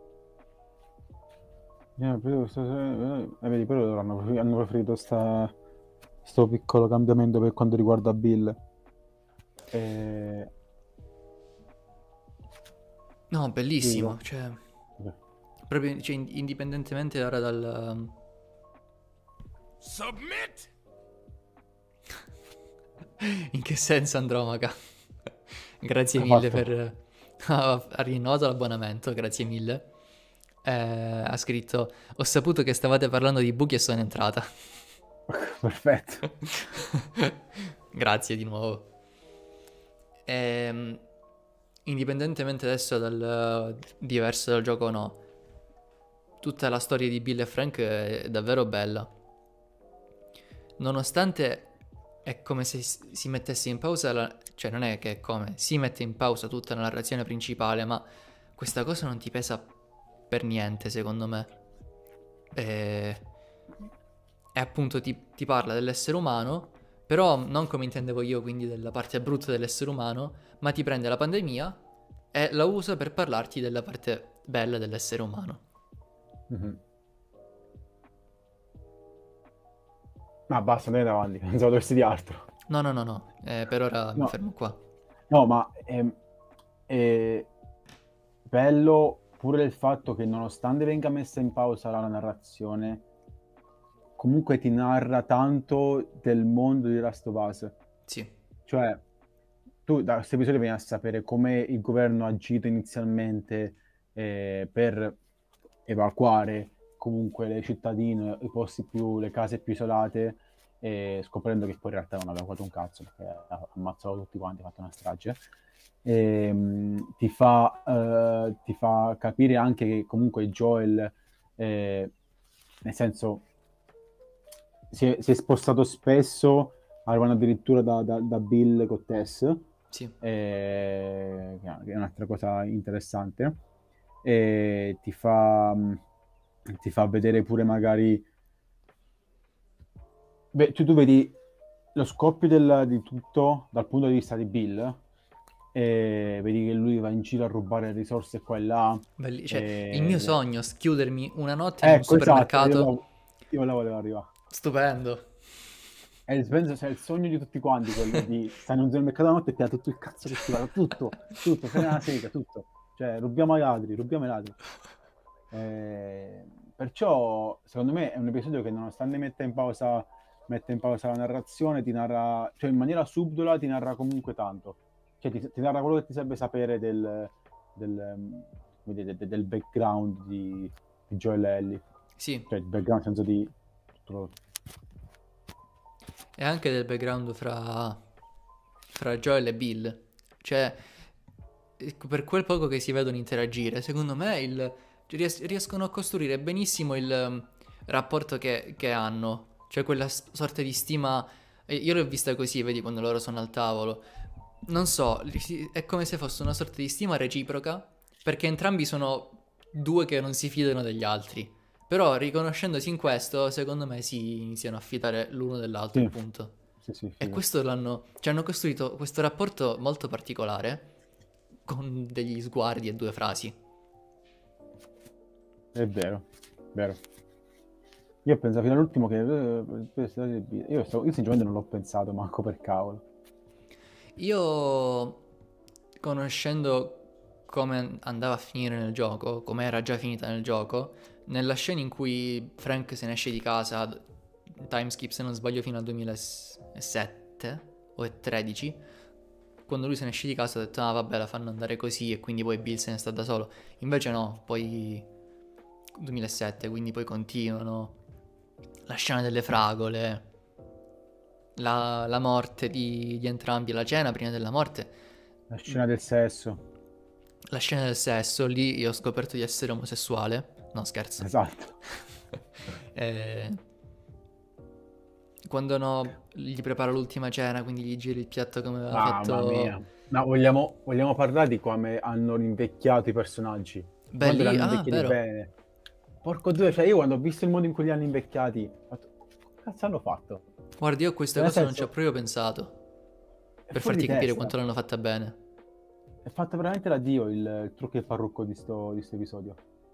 Vedi, però loro hanno preferito sto piccolo cambiamento per quanto riguarda Bill. E... No, Figo. bellissimo, cioè, proprio cioè, indipendentemente ora Submit! In che senso, Andromaca? Grazie Ha mille fatto. per... ha rinnovato l'abbonamento, grazie mille. Ha scritto: ho saputo che stavate parlando di buchi e sono entrata. Perfetto. Grazie di nuovo. Ehm, Indipendentemente adesso dal diverso dal gioco o no, tutta la storia di Bill e Frank è davvero bella. Nonostante è come se si mettesse in pausa cioè non è che è come, si mette in pausa tutta la narrazione principale, ma questa cosa non ti pesa per niente, secondo me. E, e appunto ti parla dell'essere umano, però non come intendevo io, quindi della parte brutta dell'essere umano, ma ti prende la pandemia e la usa per parlarti della parte bella dell'essere umano. Mhm. Ma basta, andate avanti, pensavo dovessi di altro. No, no, no, no, per ora mi No, fermo qua. no, ma è bello pure il fatto che nonostante venga messa in pausa la narrazione, comunque ti narra tanto del mondo di Last of Us. Sì, Cioè, tu da questo episodio vieni a sapere come il governo ha agito inizialmente per evacuare comunque le cittadine, i posti più, le case più isolate, scoprendo che poi in realtà non aveva fatto un cazzo perché ha ammazzato tutti quanti, ha fatto una strage. Ti fa capire anche che comunque Joel, nel senso, si è spostato spesso, arrivando addirittura da Bill con Tess, sì. che è un'altra cosa interessante. Ti fa vedere pure magari... Beh, tu vedi lo scoppio di tutto dal punto di vista di Bill, e vedi che lui va in giro a rubare risorse qua e là. Cioè, il mio e- sogno, schiudermi una notte in un Ecco, esatto, supermercato, io la volevo arrivare. stupendo. Penso sia il sogno di tutti quanti, quello di stare in un supermercato la notte e ti dà tutto il cazzo che ti va, tutto, frena la sega, tutto. Cioè, rubiamo ai ladri, rubiamo ai ladri. Perciò, secondo me, è un episodio che nonostante mette in pausa la narrazione, ti narra, cioè in maniera subdola ti narra comunque tanto. Cioè, ti narra quello che ti serve sapere come dire, del background di Joel e Ellie. Sì, Cioè, il background nel senso di... tutto- e anche del background fra Joel e Bill. Cioè, per quel poco che si vedono interagire, secondo me riescono a costruire benissimo il rapporto che hanno. Cioè, quella sorta di stima. Io l'ho vista così, vedi, quando loro sono al tavolo. Non so, è come se fosse una sorta di stima reciproca, perché entrambi sono due che non si fidano degli altri. Però riconoscendosi in questo, secondo me si iniziano a fidare l'uno dell'altro, Sì, appunto. sì, sì, E figo. questo cioè hanno costruito questo rapporto molto particolare, con degli sguardi e due frasi. È vero, vero. Io penso fino all'ultimo che... io sinceramente non l'ho pensato, manco per cavolo. Io, conoscendo come andava a finire nel gioco, come era già finita nel gioco, nella scena in cui Frank se ne esce di casa, timeskip se non sbaglio fino al 2007 o 13, quando lui se ne esce di casa ho detto ah vabbè la fanno andare così e quindi poi Bill se ne sta da solo. Invece no, poi 2007, quindi poi continuano. La scena delle fragole, la morte di entrambi, la cena prima della morte, La scena del sesso. la scena del sesso, lì io ho scoperto di essere omosessuale. No, scherzo. Esatto. Eh, Quando no, gli prepara l'ultima cena, quindi gli gira il piatto come aveva Mamma fatto... mia. Ma vogliamo parlare di come hanno invecchiato i personaggi? Beh, Quando li lì... hanno Ah, invecchiati vero. bene. Porco due, cioè io quando ho visto il modo in cui li hanno invecchiati, ho detto, che cazzo hanno fatto? Guardi, io a questa Cioè, nel cosa non ci ho senso, proprio pensato. è Per fuori di farti capire testa. quanto l'hanno fatta bene. È fatto veramente da Dio il trucco e il parrucco di sto episodio.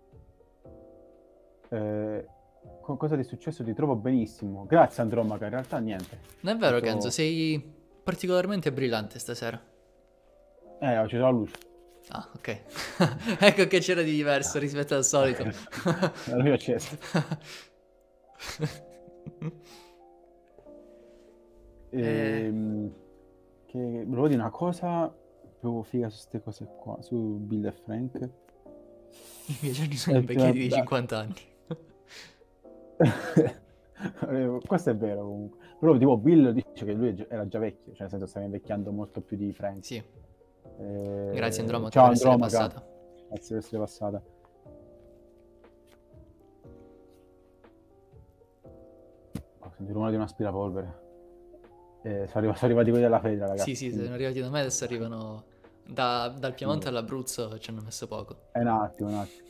Eh, cosa ti è successo? Ti trovo benissimo. Grazie Andromaca, in realtà niente. Non è vero, Kenzo, Tanto... sei particolarmente brillante stasera. ho acceso la luce. Ah, ok. Ecco che c'era di diverso rispetto al solito. La luce accesa. Eh, Che volevo dire una cosa proprio figa su queste cose qua, su Bill e Frank. I miei giorni sono invecchiati di 50 anni. Questo è vero comunque. Però tipo Bill dice che lui era già vecchio, cioè nel senso stava invecchiando molto più di Frank. Sì, grazie Andromaca Ciao per essere Andromaca, passata. grazie per essere passata. Ho sentito il rumore di un aspirapolvere. Sono arrivati quelli della Federa, Sì, ragazzi. sì, sono Quindi arrivati da me, adesso arrivano dal Piemonte all'Abruzzo, ci hanno messo poco. è un attimo, un attimo.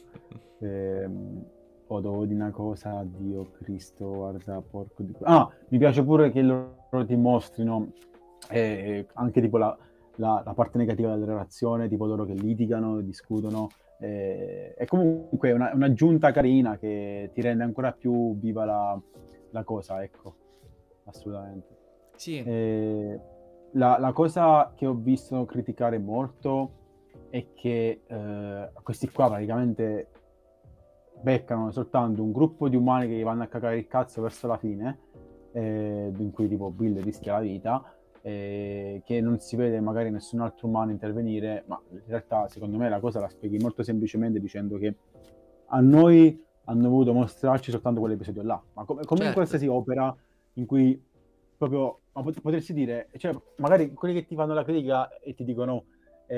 Devo dire una cosa, Dio Cristo, guarda, porco di... Ah, mi piace pure che loro dimostrino anche tipo la parte negativa della relazione, tipo loro che litigano, discutono. È comunque un'aggiunta carina che ti rende ancora più viva la cosa, ecco, assolutamente. Sì, La cosa che ho visto criticare molto è che questi qua praticamente beccano soltanto un gruppo di umani che gli vanno a cagare il cazzo verso la fine, in cui tipo Bill rischia la vita, che non si vede magari nessun altro umano intervenire, ma in realtà secondo me la cosa la spieghi molto semplicemente dicendo che a noi hanno voluto mostrarci soltanto quell'episodio là, ma come in certo. qualsiasi opera in cui proprio, ma potresti dire, cioè magari quelli che ti fanno la critica e ti dicono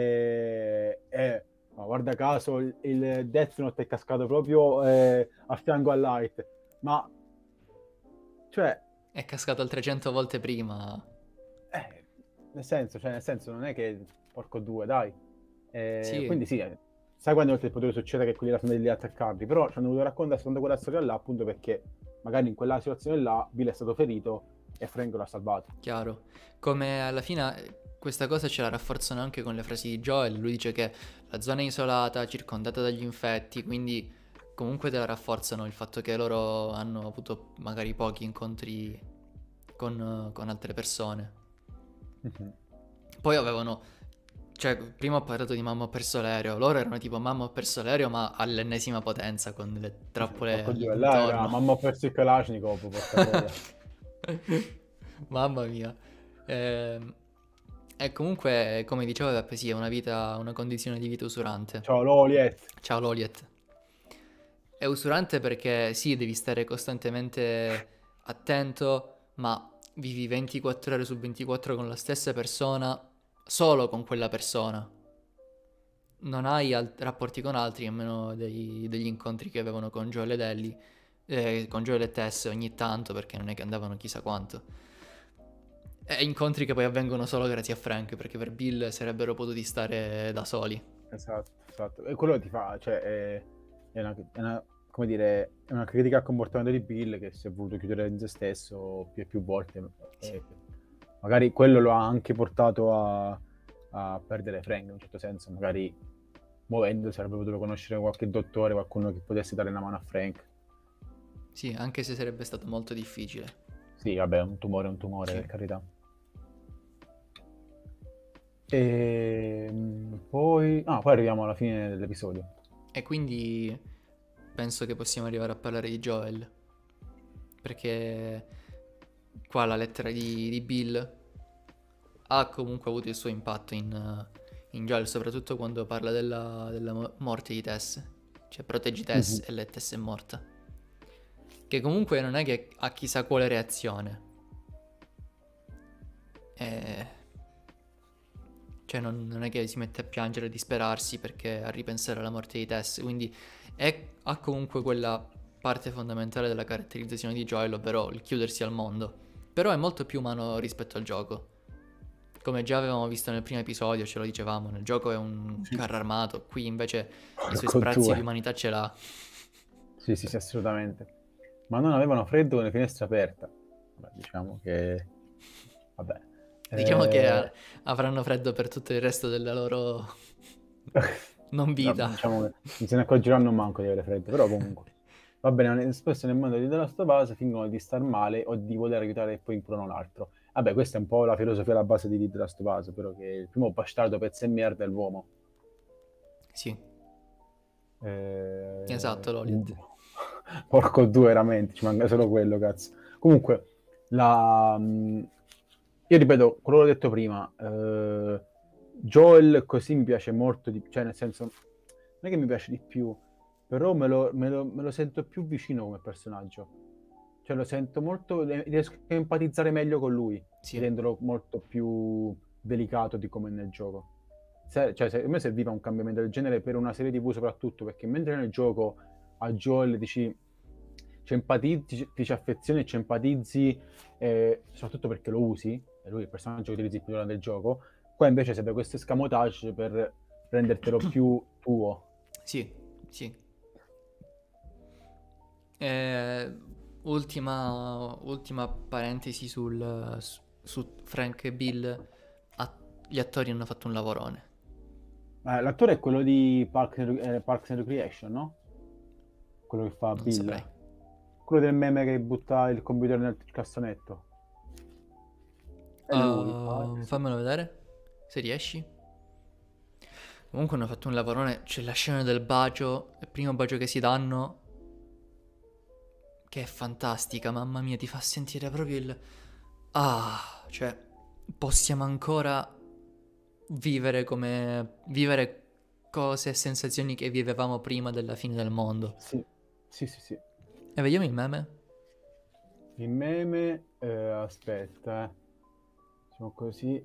ma guarda caso il Death Note è cascato proprio a fianco al Light, ma cioè È cascato altre 100 volte prima. eh, nel senso non è che porco due, dai. Sì, Quindi sì, sai quante volte potrebbe succedere che quelli là sono lì a attaccarli, però ci hanno voluto raccontare soltanto quella storia là appunto perché magari in quella situazione là Bill è stato ferito e Frank l'ha salvato. chiaro. Come alla fine questa cosa ce la rafforzano anche con le frasi di Joel. Lui dice che la zona è isolata, circondata dagli infetti, quindi comunque te la rafforzano il fatto che loro hanno avuto magari pochi incontri con altre persone. Mhm. Poi avevano, cioè, prima ho parlato di Mamma ho perso l'aereo, loro erano tipo Mamma ho perso l'aereo ma all'ennesima potenza con le trappole Porco due, là era intorno. mamma ho perso il Kalashnikov, porca troia. Mamma mia. E comunque, come dicevo, Peppe, sì, è una condizione di vita usurante. Ciao Loliet. Ciao Loliet. È usurante perché sì, devi stare costantemente attento, ma vivi 24 ore su 24 con la stessa persona, solo con quella persona. Non hai rapporti con altri, a meno degli incontri che avevano con Joel ed Ellie, con Joel e Tess ogni tanto, perché non è che andavano chissà quanto. E incontri che poi avvengono solo grazie a Frank, perché per Bill sarebbero potuti stare da soli. Esatto, esatto. E quello ti fa, cioè, come dire, è una critica al comportamento di Bill che si è voluto chiudere in se stesso più e più volte. Sì. E magari quello lo ha anche portato a perdere Frank in un certo senso. Magari muovendosi avrebbe potuto conoscere qualche dottore, qualcuno che potesse dare una mano a Frank. Sì, anche se sarebbe stato molto difficile. Sì, vabbè, è un tumore, Sì. per carità. E poi arriviamo alla fine dell'episodio. E quindi penso che possiamo arrivare a parlare di Joel. Perché qua la lettera di Bill ha comunque avuto il suo impatto in Joel, soprattutto quando parla della morte di Tess. Cioè proteggi Tess Mhm. e Tess è morta. Che comunque non è che ha chissà quale reazione. E... Cioè non è che si mette a piangere e disperarsi perché a ripensare alla morte di Tess. Quindi ha comunque quella parte fondamentale della caratterizzazione di Joel, ovvero il chiudersi al mondo. Però è molto più umano rispetto al gioco. Come già avevamo visto nel primo episodio, ce lo dicevamo, nel gioco è un Sì. carro armato, qui invece i suoi Con sprazzi di due. umanità ce l'ha. Sì, sì, sì, assolutamente. Ma non avevano freddo con le finestre aperte. Beh, diciamo che... Vabbè. Diciamo che Eh, avranno freddo per tutto il resto della loro non vabbè, vita. diciamo che non se ne accorgeranno manco di avere freddo, però comunque. Va bene, spesso nel mondo di The Last of Us fingono di star male o di voler aiutare e poi impronano un altro. Vabbè, questa è un po' la filosofia alla base di The Last of Us, però che il primo bastardo pezzo e merda è l'uomo. Sì, Eh, esatto, Loliet. Porco due, veramente, ci manca solo quello, cazzo. Comunque, io ripeto, quello che ho detto prima, Joel così mi piace molto, cioè nel senso, non è che mi piace di più, però me lo sento più vicino come personaggio. Cioè lo sento molto, riesco a empatizzare meglio con lui, Sì. vedendolo molto più delicato di come è nel gioco. A me serviva un cambiamento del genere per una serie TV soprattutto, perché mentre nel gioco a Joel dici, ci empatizzi, ti ci affezioni e ci empatizzi, soprattutto perché lo usi, e lui è il personaggio che utilizzi più durante il gioco, qua invece serve questo escamotage per rendertelo più tuo. Sì, sì. Eh, ultima parentesi su Frank e Bill. Gli attori hanno fatto un lavorone. L'attore è quello di Parks and Recreation, no? Quello che fa Non saprei. Bill. Quello del meme che butta il computer nel cassonetto. È lui. Sì. Fammelo vedere, se riesci. Comunque hanno fatto un lavorone. C'è la scena del bacio, il primo bacio che si danno, che è fantastica, mamma mia, ti fa sentire proprio il... Ah, cioè, possiamo ancora vivere cose e sensazioni che vivevamo prima della fine del mondo. Sì, sì, sì, sì. E vediamo il meme? Il meme, aspetta, Diciamo così.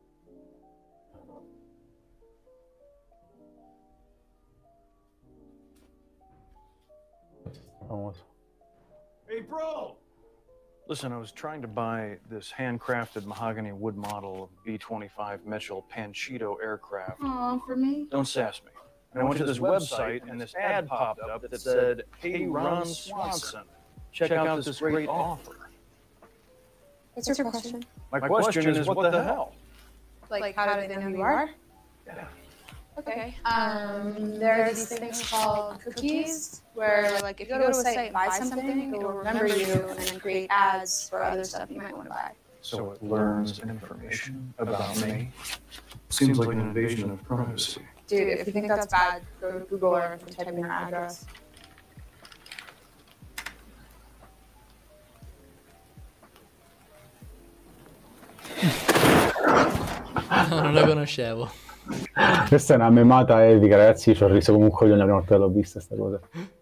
Famoso. Hey, bro! Listen, I was trying to buy this handcrafted mahogany wood model of B-25 Mitchell Panchito aircraft. Aw, for me? Don't sass me. And I went to this website, and this ad popped up that said, "Hey, Ron Swanson, check out this great offer." What's your question? My question is, what the hell? Like, how do they know who you are? Yeah. Okay. There are these things called cookies, where, like, if you go to a site and buy something, it will remember you and then create ads for other stuff you might want to buy. So it learns information about me. Seems like an invasion of privacy. Dude, if you think that's bad, go to Google or type in your address. No, non la conoscevo. Questa è una memata epica, ragazzi. Ci ho riso come un coglione la prima volta che l'ho vista sta cosa.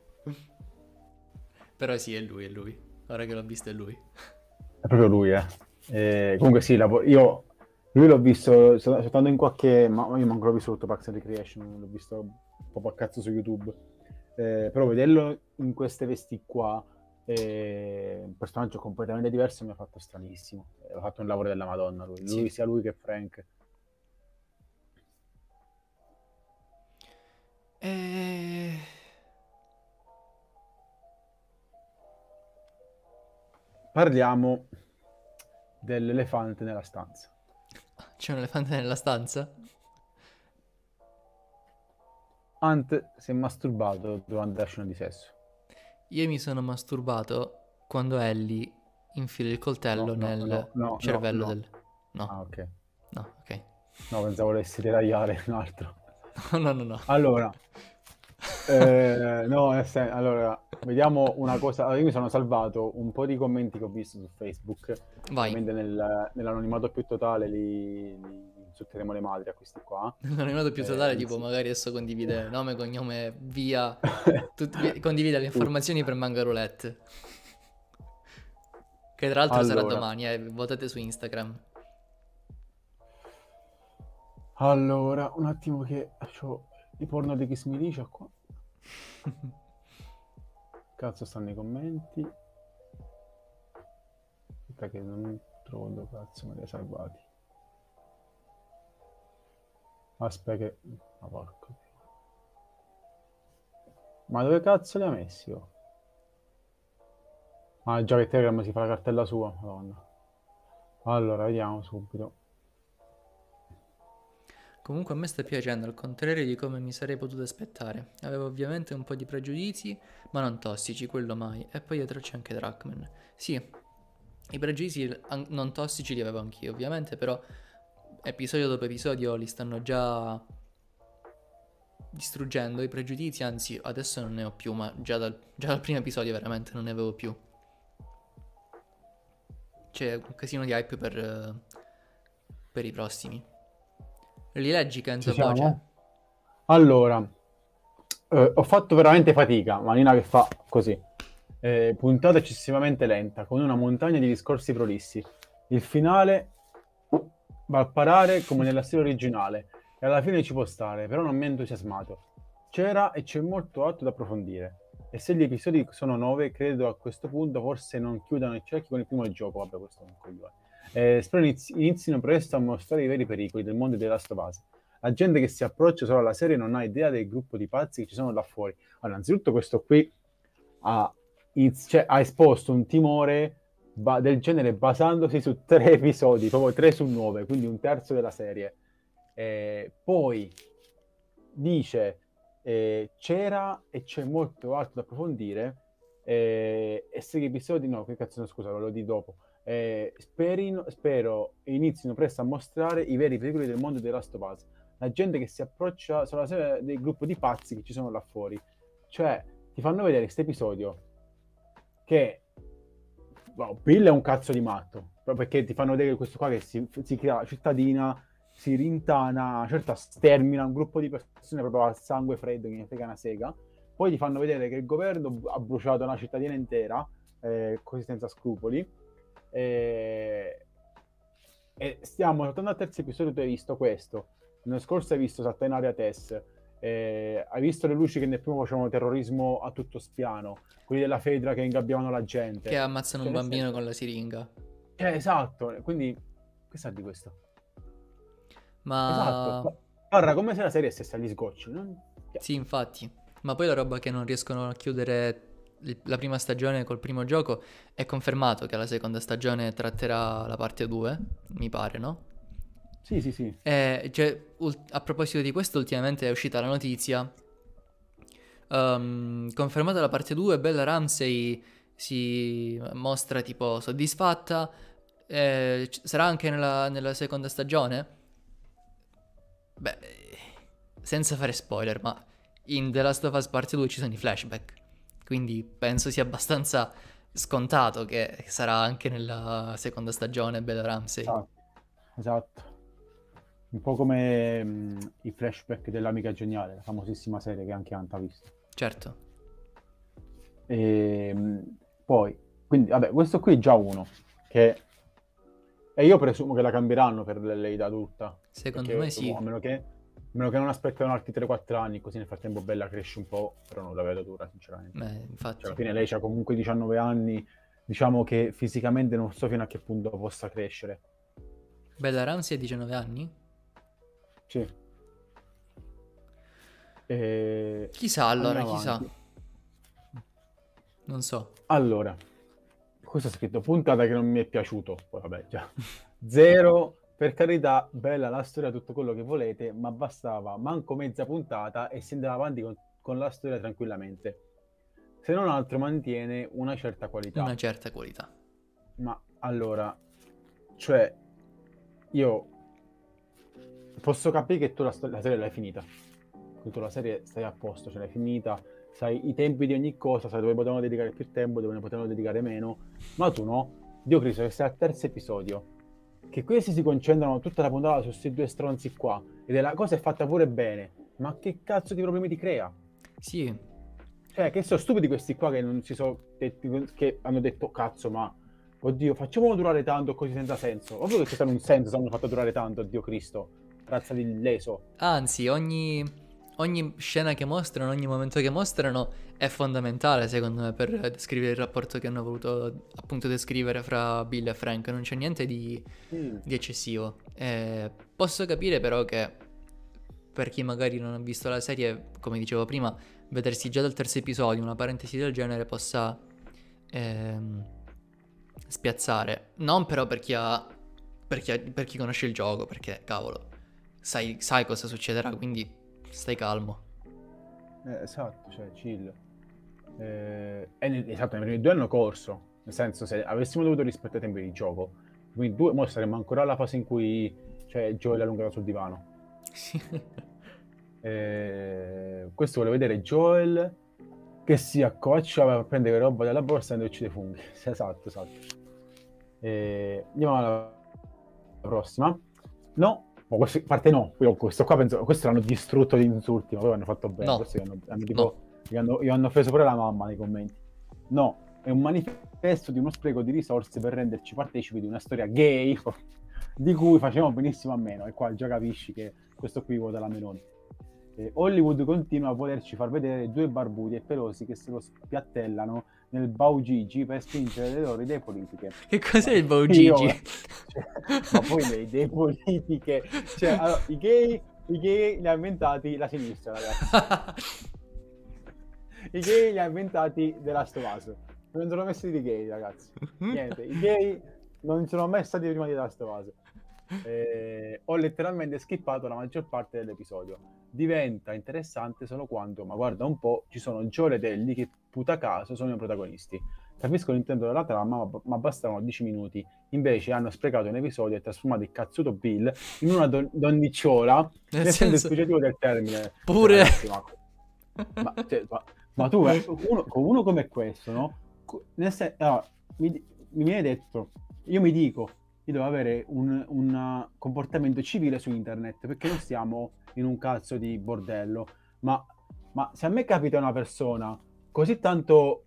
Però sì, è lui, è lui. Ora che l'ho visto è lui. È proprio lui, comunque sì, lui l'ho visto soltanto in qualche... Ma io manco l'ho visto tutto Parks and Recreation, l'ho visto un po' a cazzo su YouTube. Però vederlo in queste vesti qua, un personaggio completamente diverso, mi ha fatto stranissimo. Ha fatto un lavoro della Madonna lui. Sì. Sia lui che Frank. Parliamo dell'elefante nella stanza. C'è un elefante nella stanza? Ant si è masturbato durante la scena di sesso. Io mi sono masturbato quando Ellie infila il coltello nel cervello del... No. Ah, ok. No, ok. No, pensavo volessi deragliare un altro. No. Allora, allora, vediamo una cosa. Allora, io mi sono salvato un po' di commenti che ho visto su Facebook. Vai. Ovviamente nell'anonimato più totale li insulteremo le madri a questi qua. Nell'anonimato più totale, tipo, magari adesso condivide nome, cognome, via. Condivide le informazioni per Manga Roulette. Che tra l'altro sarà domani, votate su Instagram. Allora, un attimo che c'ho i porno di Kiss Me Licia qua. Cazzo stanno i commenti. Aspetta che non trovo dove cazzo me li hai salvati. Aspetta che... Ma porco. Ma dove cazzo li ha messi? Oh? Ah, già che Telegram si fa la cartella sua, madonna. Allora, vediamo subito. Comunque a me sta piacendo, al contrario di come mi sarei potuto aspettare. Avevo ovviamente un po' di pregiudizi, ma non tossici, quello mai. E poi dietro c'è anche Drachman. Sì, i pregiudizi non tossici li avevo anch'io, ovviamente, però episodio dopo episodio li stanno già distruggendo i pregiudizi, anzi adesso non ne ho più, ma già dal primo episodio veramente non ne avevo più. c'è un casino di hype per i prossimi. Li leggi, Ci Kenzo siamo? Voce? Allora, ho fatto veramente fatica, Manina che fa così. Puntata eccessivamente lenta, con una montagna di discorsi prolissi. Il finale va a parare come nella serie originale, e alla fine ci può stare, però non mi ha entusiasmato. C'era e c'è molto altro da approfondire. E se gli episodi sono 9, credo a questo punto forse non chiudano il cerchio con il primo gioco. Vabbè, questo è un coglione. Spero inizino presto a mostrare i veri pericoli del mondo della Last of Us. La gente che si approccia solo alla serie non ha idea del gruppo di pazzi che ci sono là fuori. Allora, innanzitutto questo qui ha esposto un timore del genere basandosi su 3 episodi, proprio 3 su 9, quindi un terzo della serie. Poi dice c'era e c'è molto altro da approfondire, e se gli episodi, no, che cazzo, no, scusa, lo di dopo. Spero inizino presto a mostrare i veri pericoli del mondo della Last of Us. La gente che si approccia sulla serie del gruppo di pazzi che ci sono là fuori. Cioè, ti fanno vedere questo episodio che Bill è un cazzo di matto, proprio perché ti fanno vedere che questo qua che si crea cittadina, si rintana, certo stermina un gruppo di persone proprio a sangue freddo, che ne frega una sega. Poi ti fanno vedere che il governo ha bruciato una cittadina intera, così senza scrupoli. E stiamo tornando al terzo episodio. Tu hai visto questo, l'anno scorso hai visto Satanaria Tess, hai visto le luci che nel primo facevano terrorismo a tutto spiano, quelli della Fedra che ingabbiavano la gente, Che ammazzano cioè, un bambino senso, con la siringa. esatto, quindi che sa di questo? Ma Esatto, parla come se la serie stesse agli sgocci, sì, infatti. Ma poi la roba che non riescono a chiudere la prima stagione col primo gioco è confermato che la seconda stagione tratterà la parte 2, mi pare, no? sì, sì, sì. A proposito di questo, ultimamente è uscita la notizia. Confermata la parte 2, Bella Ramsey si mostra tipo soddisfatta. Sarà anche nella seconda stagione? Beh, senza fare spoiler, ma in The Last of Us Part 2 ci sono i flashback. Quindi penso sia abbastanza scontato che sarà anche nella seconda stagione Bella Ramsey. Esatto. Un po' come i flashback dell'Amica Geniale, la famosissima serie che anche Anta ha visto. Certo. Poi, quindi, vabbè, questo qui è già uno, che... E io presumo che la cambieranno per lei da adulta. Secondo perché, me sì. A meno che non aspettano altri 3-4 anni, così nel frattempo Bella cresce un po', però non la vedo dura, sinceramente. Infatti. Cioè, alla fine lei ha comunque 19 anni, diciamo che fisicamente non so fino a che punto possa crescere. Bella Ramsey ha 19 anni? Sì. Chissà allora, andiamo chissà. avanti. Non so. Allora, questo è scritto puntata che non mi è piaciuto, poi vabbè già. 0, per carità, bella la storia, tutto quello che volete, ma bastava manco mezza puntata e si andava avanti con la storia tranquillamente. Se non altro mantiene una certa qualità. Una certa qualità. Ma allora, cioè, io posso capire che tu la serie l'hai finita. Tu la serie stai a posto, ce l'hai finita, sai i tempi di ogni cosa, sai dove potevano dedicare più tempo, dove ne potevano dedicare meno, ma tu no. Dio Cristo, che sei al terzo episodio, che questi si concentrano tutta la puntata su questi 2 stronzi qua, e la cosa è fatta pure bene, ma che cazzo di problemi ti crea? Sì. Cioè, che sono stupidi questi qua che non si sono detti, che hanno detto cazzo, ma oddio, facciamolo durare tanto così senza senso. Ovvio che c'è stato un senso se hanno fatto durare tanto, Dio Cristo, razza di leso. Anzi, ogni scena che mostrano, ogni momento che mostrano è fondamentale secondo me per descrivere il rapporto che hanno voluto appunto descrivere fra Bill e Frank. Non c'è niente di eccessivo. Posso capire però che per chi magari non ha visto la serie, come dicevo prima, vedersi già dal terzo episodio una parentesi del genere possa spiazzare. Non però per chi conosce il gioco, perché cavolo, sai cosa succederà, quindi stai calmo. Esatto, cioè chill. Esatto, nei primi 2 hanno corso. Nel senso, se avessimo dovuto rispettare i tempi di gioco, quindi 2, mo saremmo ancora alla fase in cui Joel è allungato sul divano. Sì. Questo vuole vedere Joel che si accoccia per prendere roba dalla borsa e uccide funghi. Esatto. Andiamo alla prossima. No, a parte no, questo qua penso, questo l'hanno distrutto di insulti, ma poi hanno fatto bene. No. Questo gli hanno offeso pure la mamma nei commenti. No, è un manifesto di uno spreco di risorse per renderci partecipi di una storia gay di cui facciamo benissimo a meno. E qua già capisci che questo qui vota la Meloni. Hollywood continua a volerci far vedere due barbuti e pelosi che se lo spiattellano nel Baugigi per spingere le loro idee politiche. Che cos'è il Baugigi? Ma poi le idee politiche, cioè, allora, i gay li ha inventati la sinistra, ragazzi. I gay li ha inventati The Last of Us. Non sono messi di gay, ragazzi. Niente, i gay non sono mai stati prima di The Last of Us. Ho letteralmente skippato la maggior parte dell'episodio. Diventa interessante solo quando, ma guarda un po', ci sono Joel ed Ellie che puta caso sono i protagonisti. Capisco l'intento della trama, ma bastavano 10 minuti. Invece hanno sprecato un episodio e trasformato il cazzuto Bill in una donnicciola nel senso esplicativo del termine. Pure. Ragazzi, ma tu, uno come questo, no? Allora, mi viene detto, io devo avere un comportamento civile su internet, perché non stiamo in un cazzo di bordello. Ma se a me capita una persona così tanto,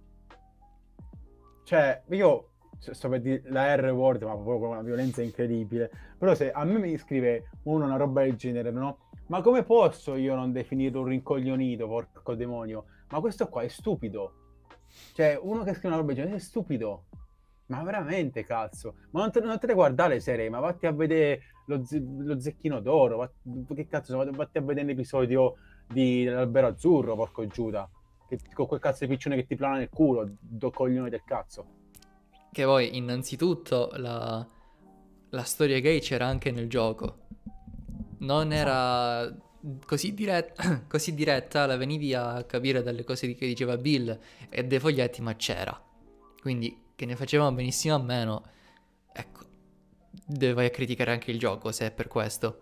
cioè io sto per dire la R-word, ma proprio con una violenza incredibile, però se a me mi scrive una roba del genere, no? Ma come posso io non definirlo un rincoglionito, porco demonio? Ma questo qua è stupido. Cioè, uno che scrive una roba del genere è stupido. Ma veramente, cazzo. Ma non te ne guardare le serie, ma vatti a vedere lo Zecchino d'Oro. Che cazzo, vatti a vedere l'episodio dell'Albero Azzurro, porco Giuda. Con quel cazzo di piccione che ti plana nel culo, do coglione del cazzo. Che poi, innanzitutto, la storia gay c'era anche nel gioco. Non era così diretta, la venivi a capire dalle cose che diceva Bill e dei foglietti, ma c'era. Quindi, che ne facevamo benissimo a meno, ecco, vai a criticare anche il gioco, se è per questo.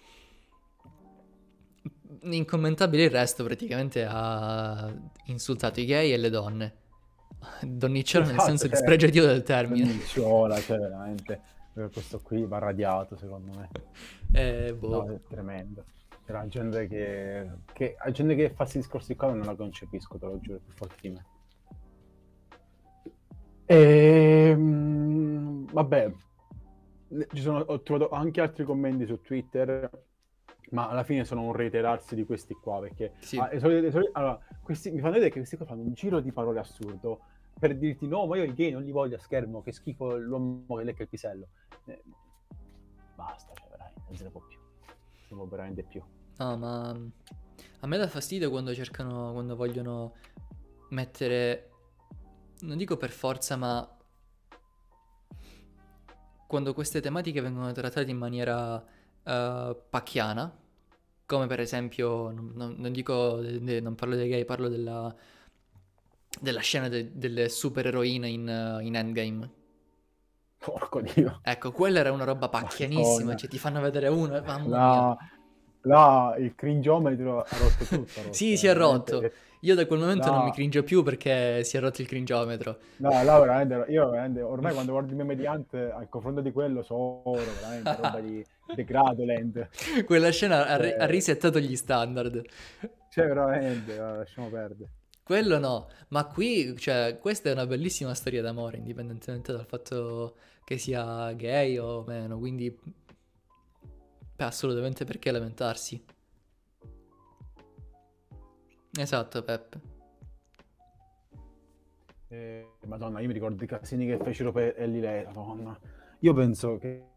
Incommentabile il resto, praticamente ha insultato i gay e le donne. Donnicciola nel senso dispregiativo del termine. Donnicciola, cioè veramente, questo qui va radiato secondo me. No, è tremendo. C'era gente che fa questi discorsi qua, non la concepisco, te lo giuro, più forte di me. Vabbè, ho trovato anche altri commenti su Twitter, ma alla fine sono un reiterarsi di questi qua, perché sì. Allora, mi fanno vedere che questi qua fanno un giro di parole assurdo per dirti no, ma io i gay non li voglio a schermo, che schifo l'uomo che lecca il pisello. Basta, cioè veramente non se ne può più, non se ne può veramente più. No, ma a me dà fastidio quando vogliono mettere, non dico per forza, ma quando queste tematiche vengono trattate in maniera pacchiana, come per esempio, non dico, non parlo dei gay, parlo della scena delle supereroine in Endgame. Porco Dio. Ecco, quella era una roba pacchianissima, cioè ti fanno vedere uno, mamma mia. Là, il cringiometro ha rotto tutto. Sì, si è rotto. Io da quel momento non mi cringio più perché si è rotto il cringiometro. No, là veramente, ormai quando guardo il mio mediante, al confronto di quello, sono veramente roba di degradolent. Quella scena ha risettato gli standard. Cioè, veramente, lasciamo perdere. Quello no, ma qui, cioè, questa è una bellissima storia d'amore, indipendentemente dal fatto che sia gay o meno, quindi assolutamente perché lamentarsi. Esatto, Peppe. Madonna, io mi ricordo i casini che fecero per Ellie lei, madonna. Io penso che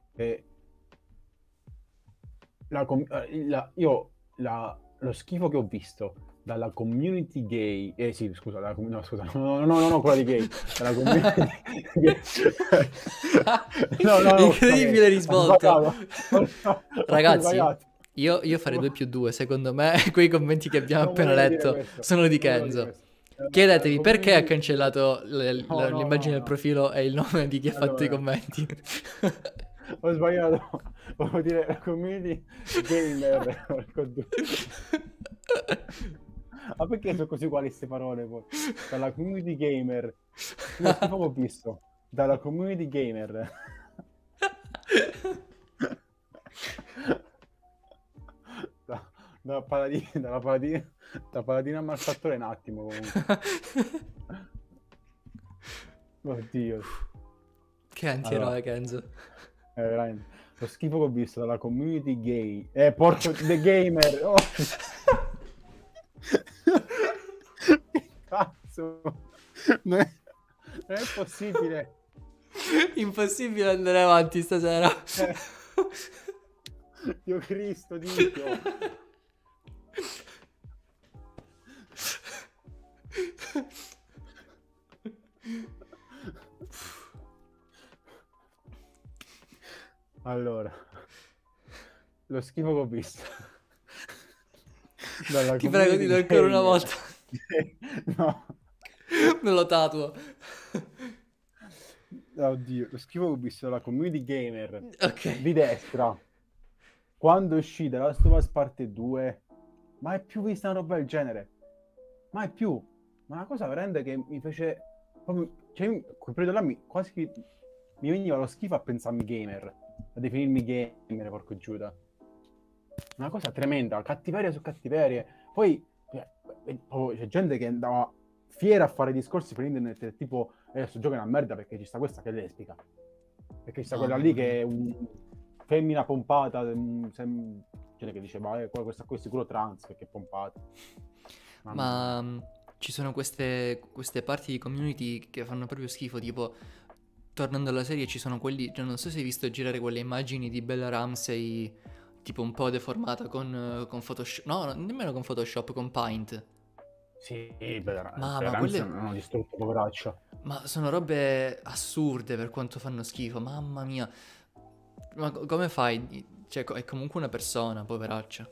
lo schifo che ho visto dalla community gay, sì, scusa, no, quella di gay, dalla community gay. No, incredibile risvolto. Ragazzi, sbagliato. Io farei 2+2, secondo me quei commenti che abbiamo appena letto sono di Kenzo. Chiedetevi perché ha cancellato l'immagine del profilo e il nome di chi ha fatto i commenti. Ho sbagliato, volevo dire la community gamer. Ma perché sono così uguali queste parole poi? Per la community gamer, lo schifo ho visto. dalla community gamer. Da paladina a malfattore un attimo comunque. Oddio. Che antieroe, Kenzo. Veramente. Lo schifo che ho visto dalla community gay. Porco the gamer. Oh. Cazzo. Non è possibile. Impossibile andare avanti stasera. Dio Cristo, Dio. Allora, lo schifo che ho visto. Ti prego, dillo ancora una volta. No. Me lo tatuo. Oddio, lo schifo che ho visto dalla community gamer Ok. di destra quando uscì The Last of Us Parte 2, mai più vista una roba del genere, mai più. Ma una cosa veramente che mi fece proprio, cioè, quel periodo là quasi mi veniva lo schifo a pensarmi gamer, a definirmi gamer, porco Giuda. Una cosa tremenda, cattiveria su cattiverie. Poi c'è gente che andava fiera a fare discorsi per internet, tipo adesso gioca una merda perché ci sta questa che è lesbica, perché ci sta quella lì che è un femmina pompata, gente che diceva questa qui è sicuro trans perché è pompata. Ma ci sono queste parti di community che fanno proprio schifo, tipo tornando alla serie ci sono quelli, cioè, non so se hai visto girare quelle immagini di Bella Ramsey tipo un po' deformata con Photoshop, no, nemmeno con Photoshop, con Paint. Sì, ma quelle non hanno distrutto, poveraccio. Ma sono robe assurde per quanto fanno schifo, mamma mia. Ma come fai? Cioè, è comunque una persona, poveraccia.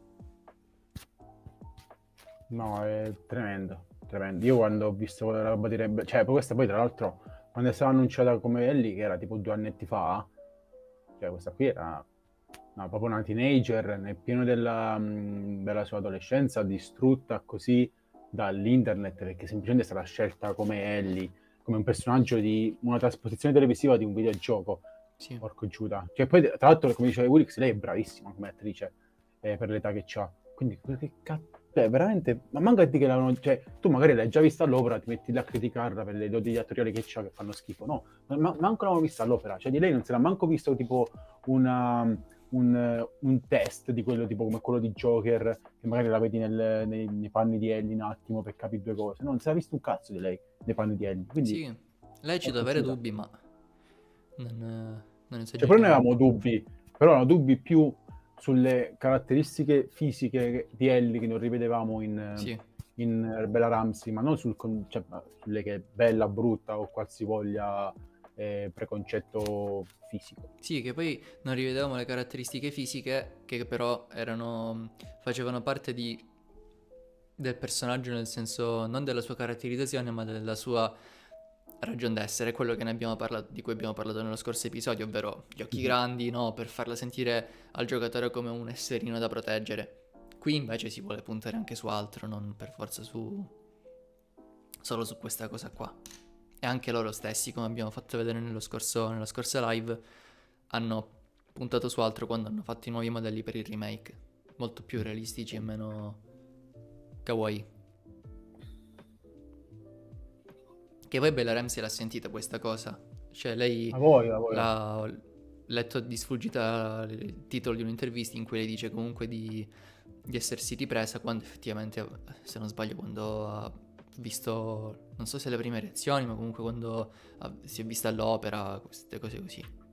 No, è tremendo, tremendo. Io quando ho visto quella roba di cioè questa poi tra l'altro quando è stata annunciata come Ellie, che era tipo 2 annetti fa, cioè questa qui era proprio una teenager nel pieno della sua adolescenza, distrutta così dall'internet, perché semplicemente è stata scelta come Ellie, come un personaggio di una trasposizione televisiva di un videogioco. Sì. Porco Giuda. Cioè poi tra l'altro, come diceva Wilix, lei è bravissima come attrice per l'età che ha. Quindi che cazzo, veramente, ma manca di che l'hanno, cioè tu magari l'hai già vista all'opera, ti metti là a criticarla per le doti attoriali che c'ha che fanno schifo. No, manco l'hanno vista all'opera, cioè di lei non se l'ha manco visto tipo un test di quello tipo come quello di Joker, che magari la vedi nei panni di Ellie un attimo per capire due cose. No, non si è visto un cazzo di lei nei panni di Ellie. Quindi, sì, lei ci deve avere dubbi, ma non cioè, poi noi avevamo dubbi, però erano dubbi più sulle caratteristiche fisiche di Ellie che non rivedevamo in Bella Ramsey, ma non sulle che è bella, brutta o qualsivoglia preconcetto fisico. Sì, che poi non rivedevamo le caratteristiche fisiche che però facevano parte del personaggio, nel senso non della sua caratterizzazione ma della sua ragion d'essere, quello che di cui abbiamo parlato nello scorso episodio, ovvero gli occhi grandi, no? Per farla sentire al giocatore come un esserino da proteggere. Qui invece si vuole puntare anche su altro, non per forza solo su questa cosa qua. E anche loro stessi, come abbiamo fatto vedere nella scorsa live, hanno puntato su altro quando hanno fatto i nuovi modelli per il remake, molto più realistici e meno kawaii. Che poi Bella Ramsey l'ha sentita questa cosa, cioè lei l'ha letto di sfuggita il titolo di un'intervista in cui lei dice comunque di essersi ripresa quando effettivamente, se non sbaglio, quando ha visto, non so se le prime reazioni, ma comunque quando si è vista all'opera, queste cose così.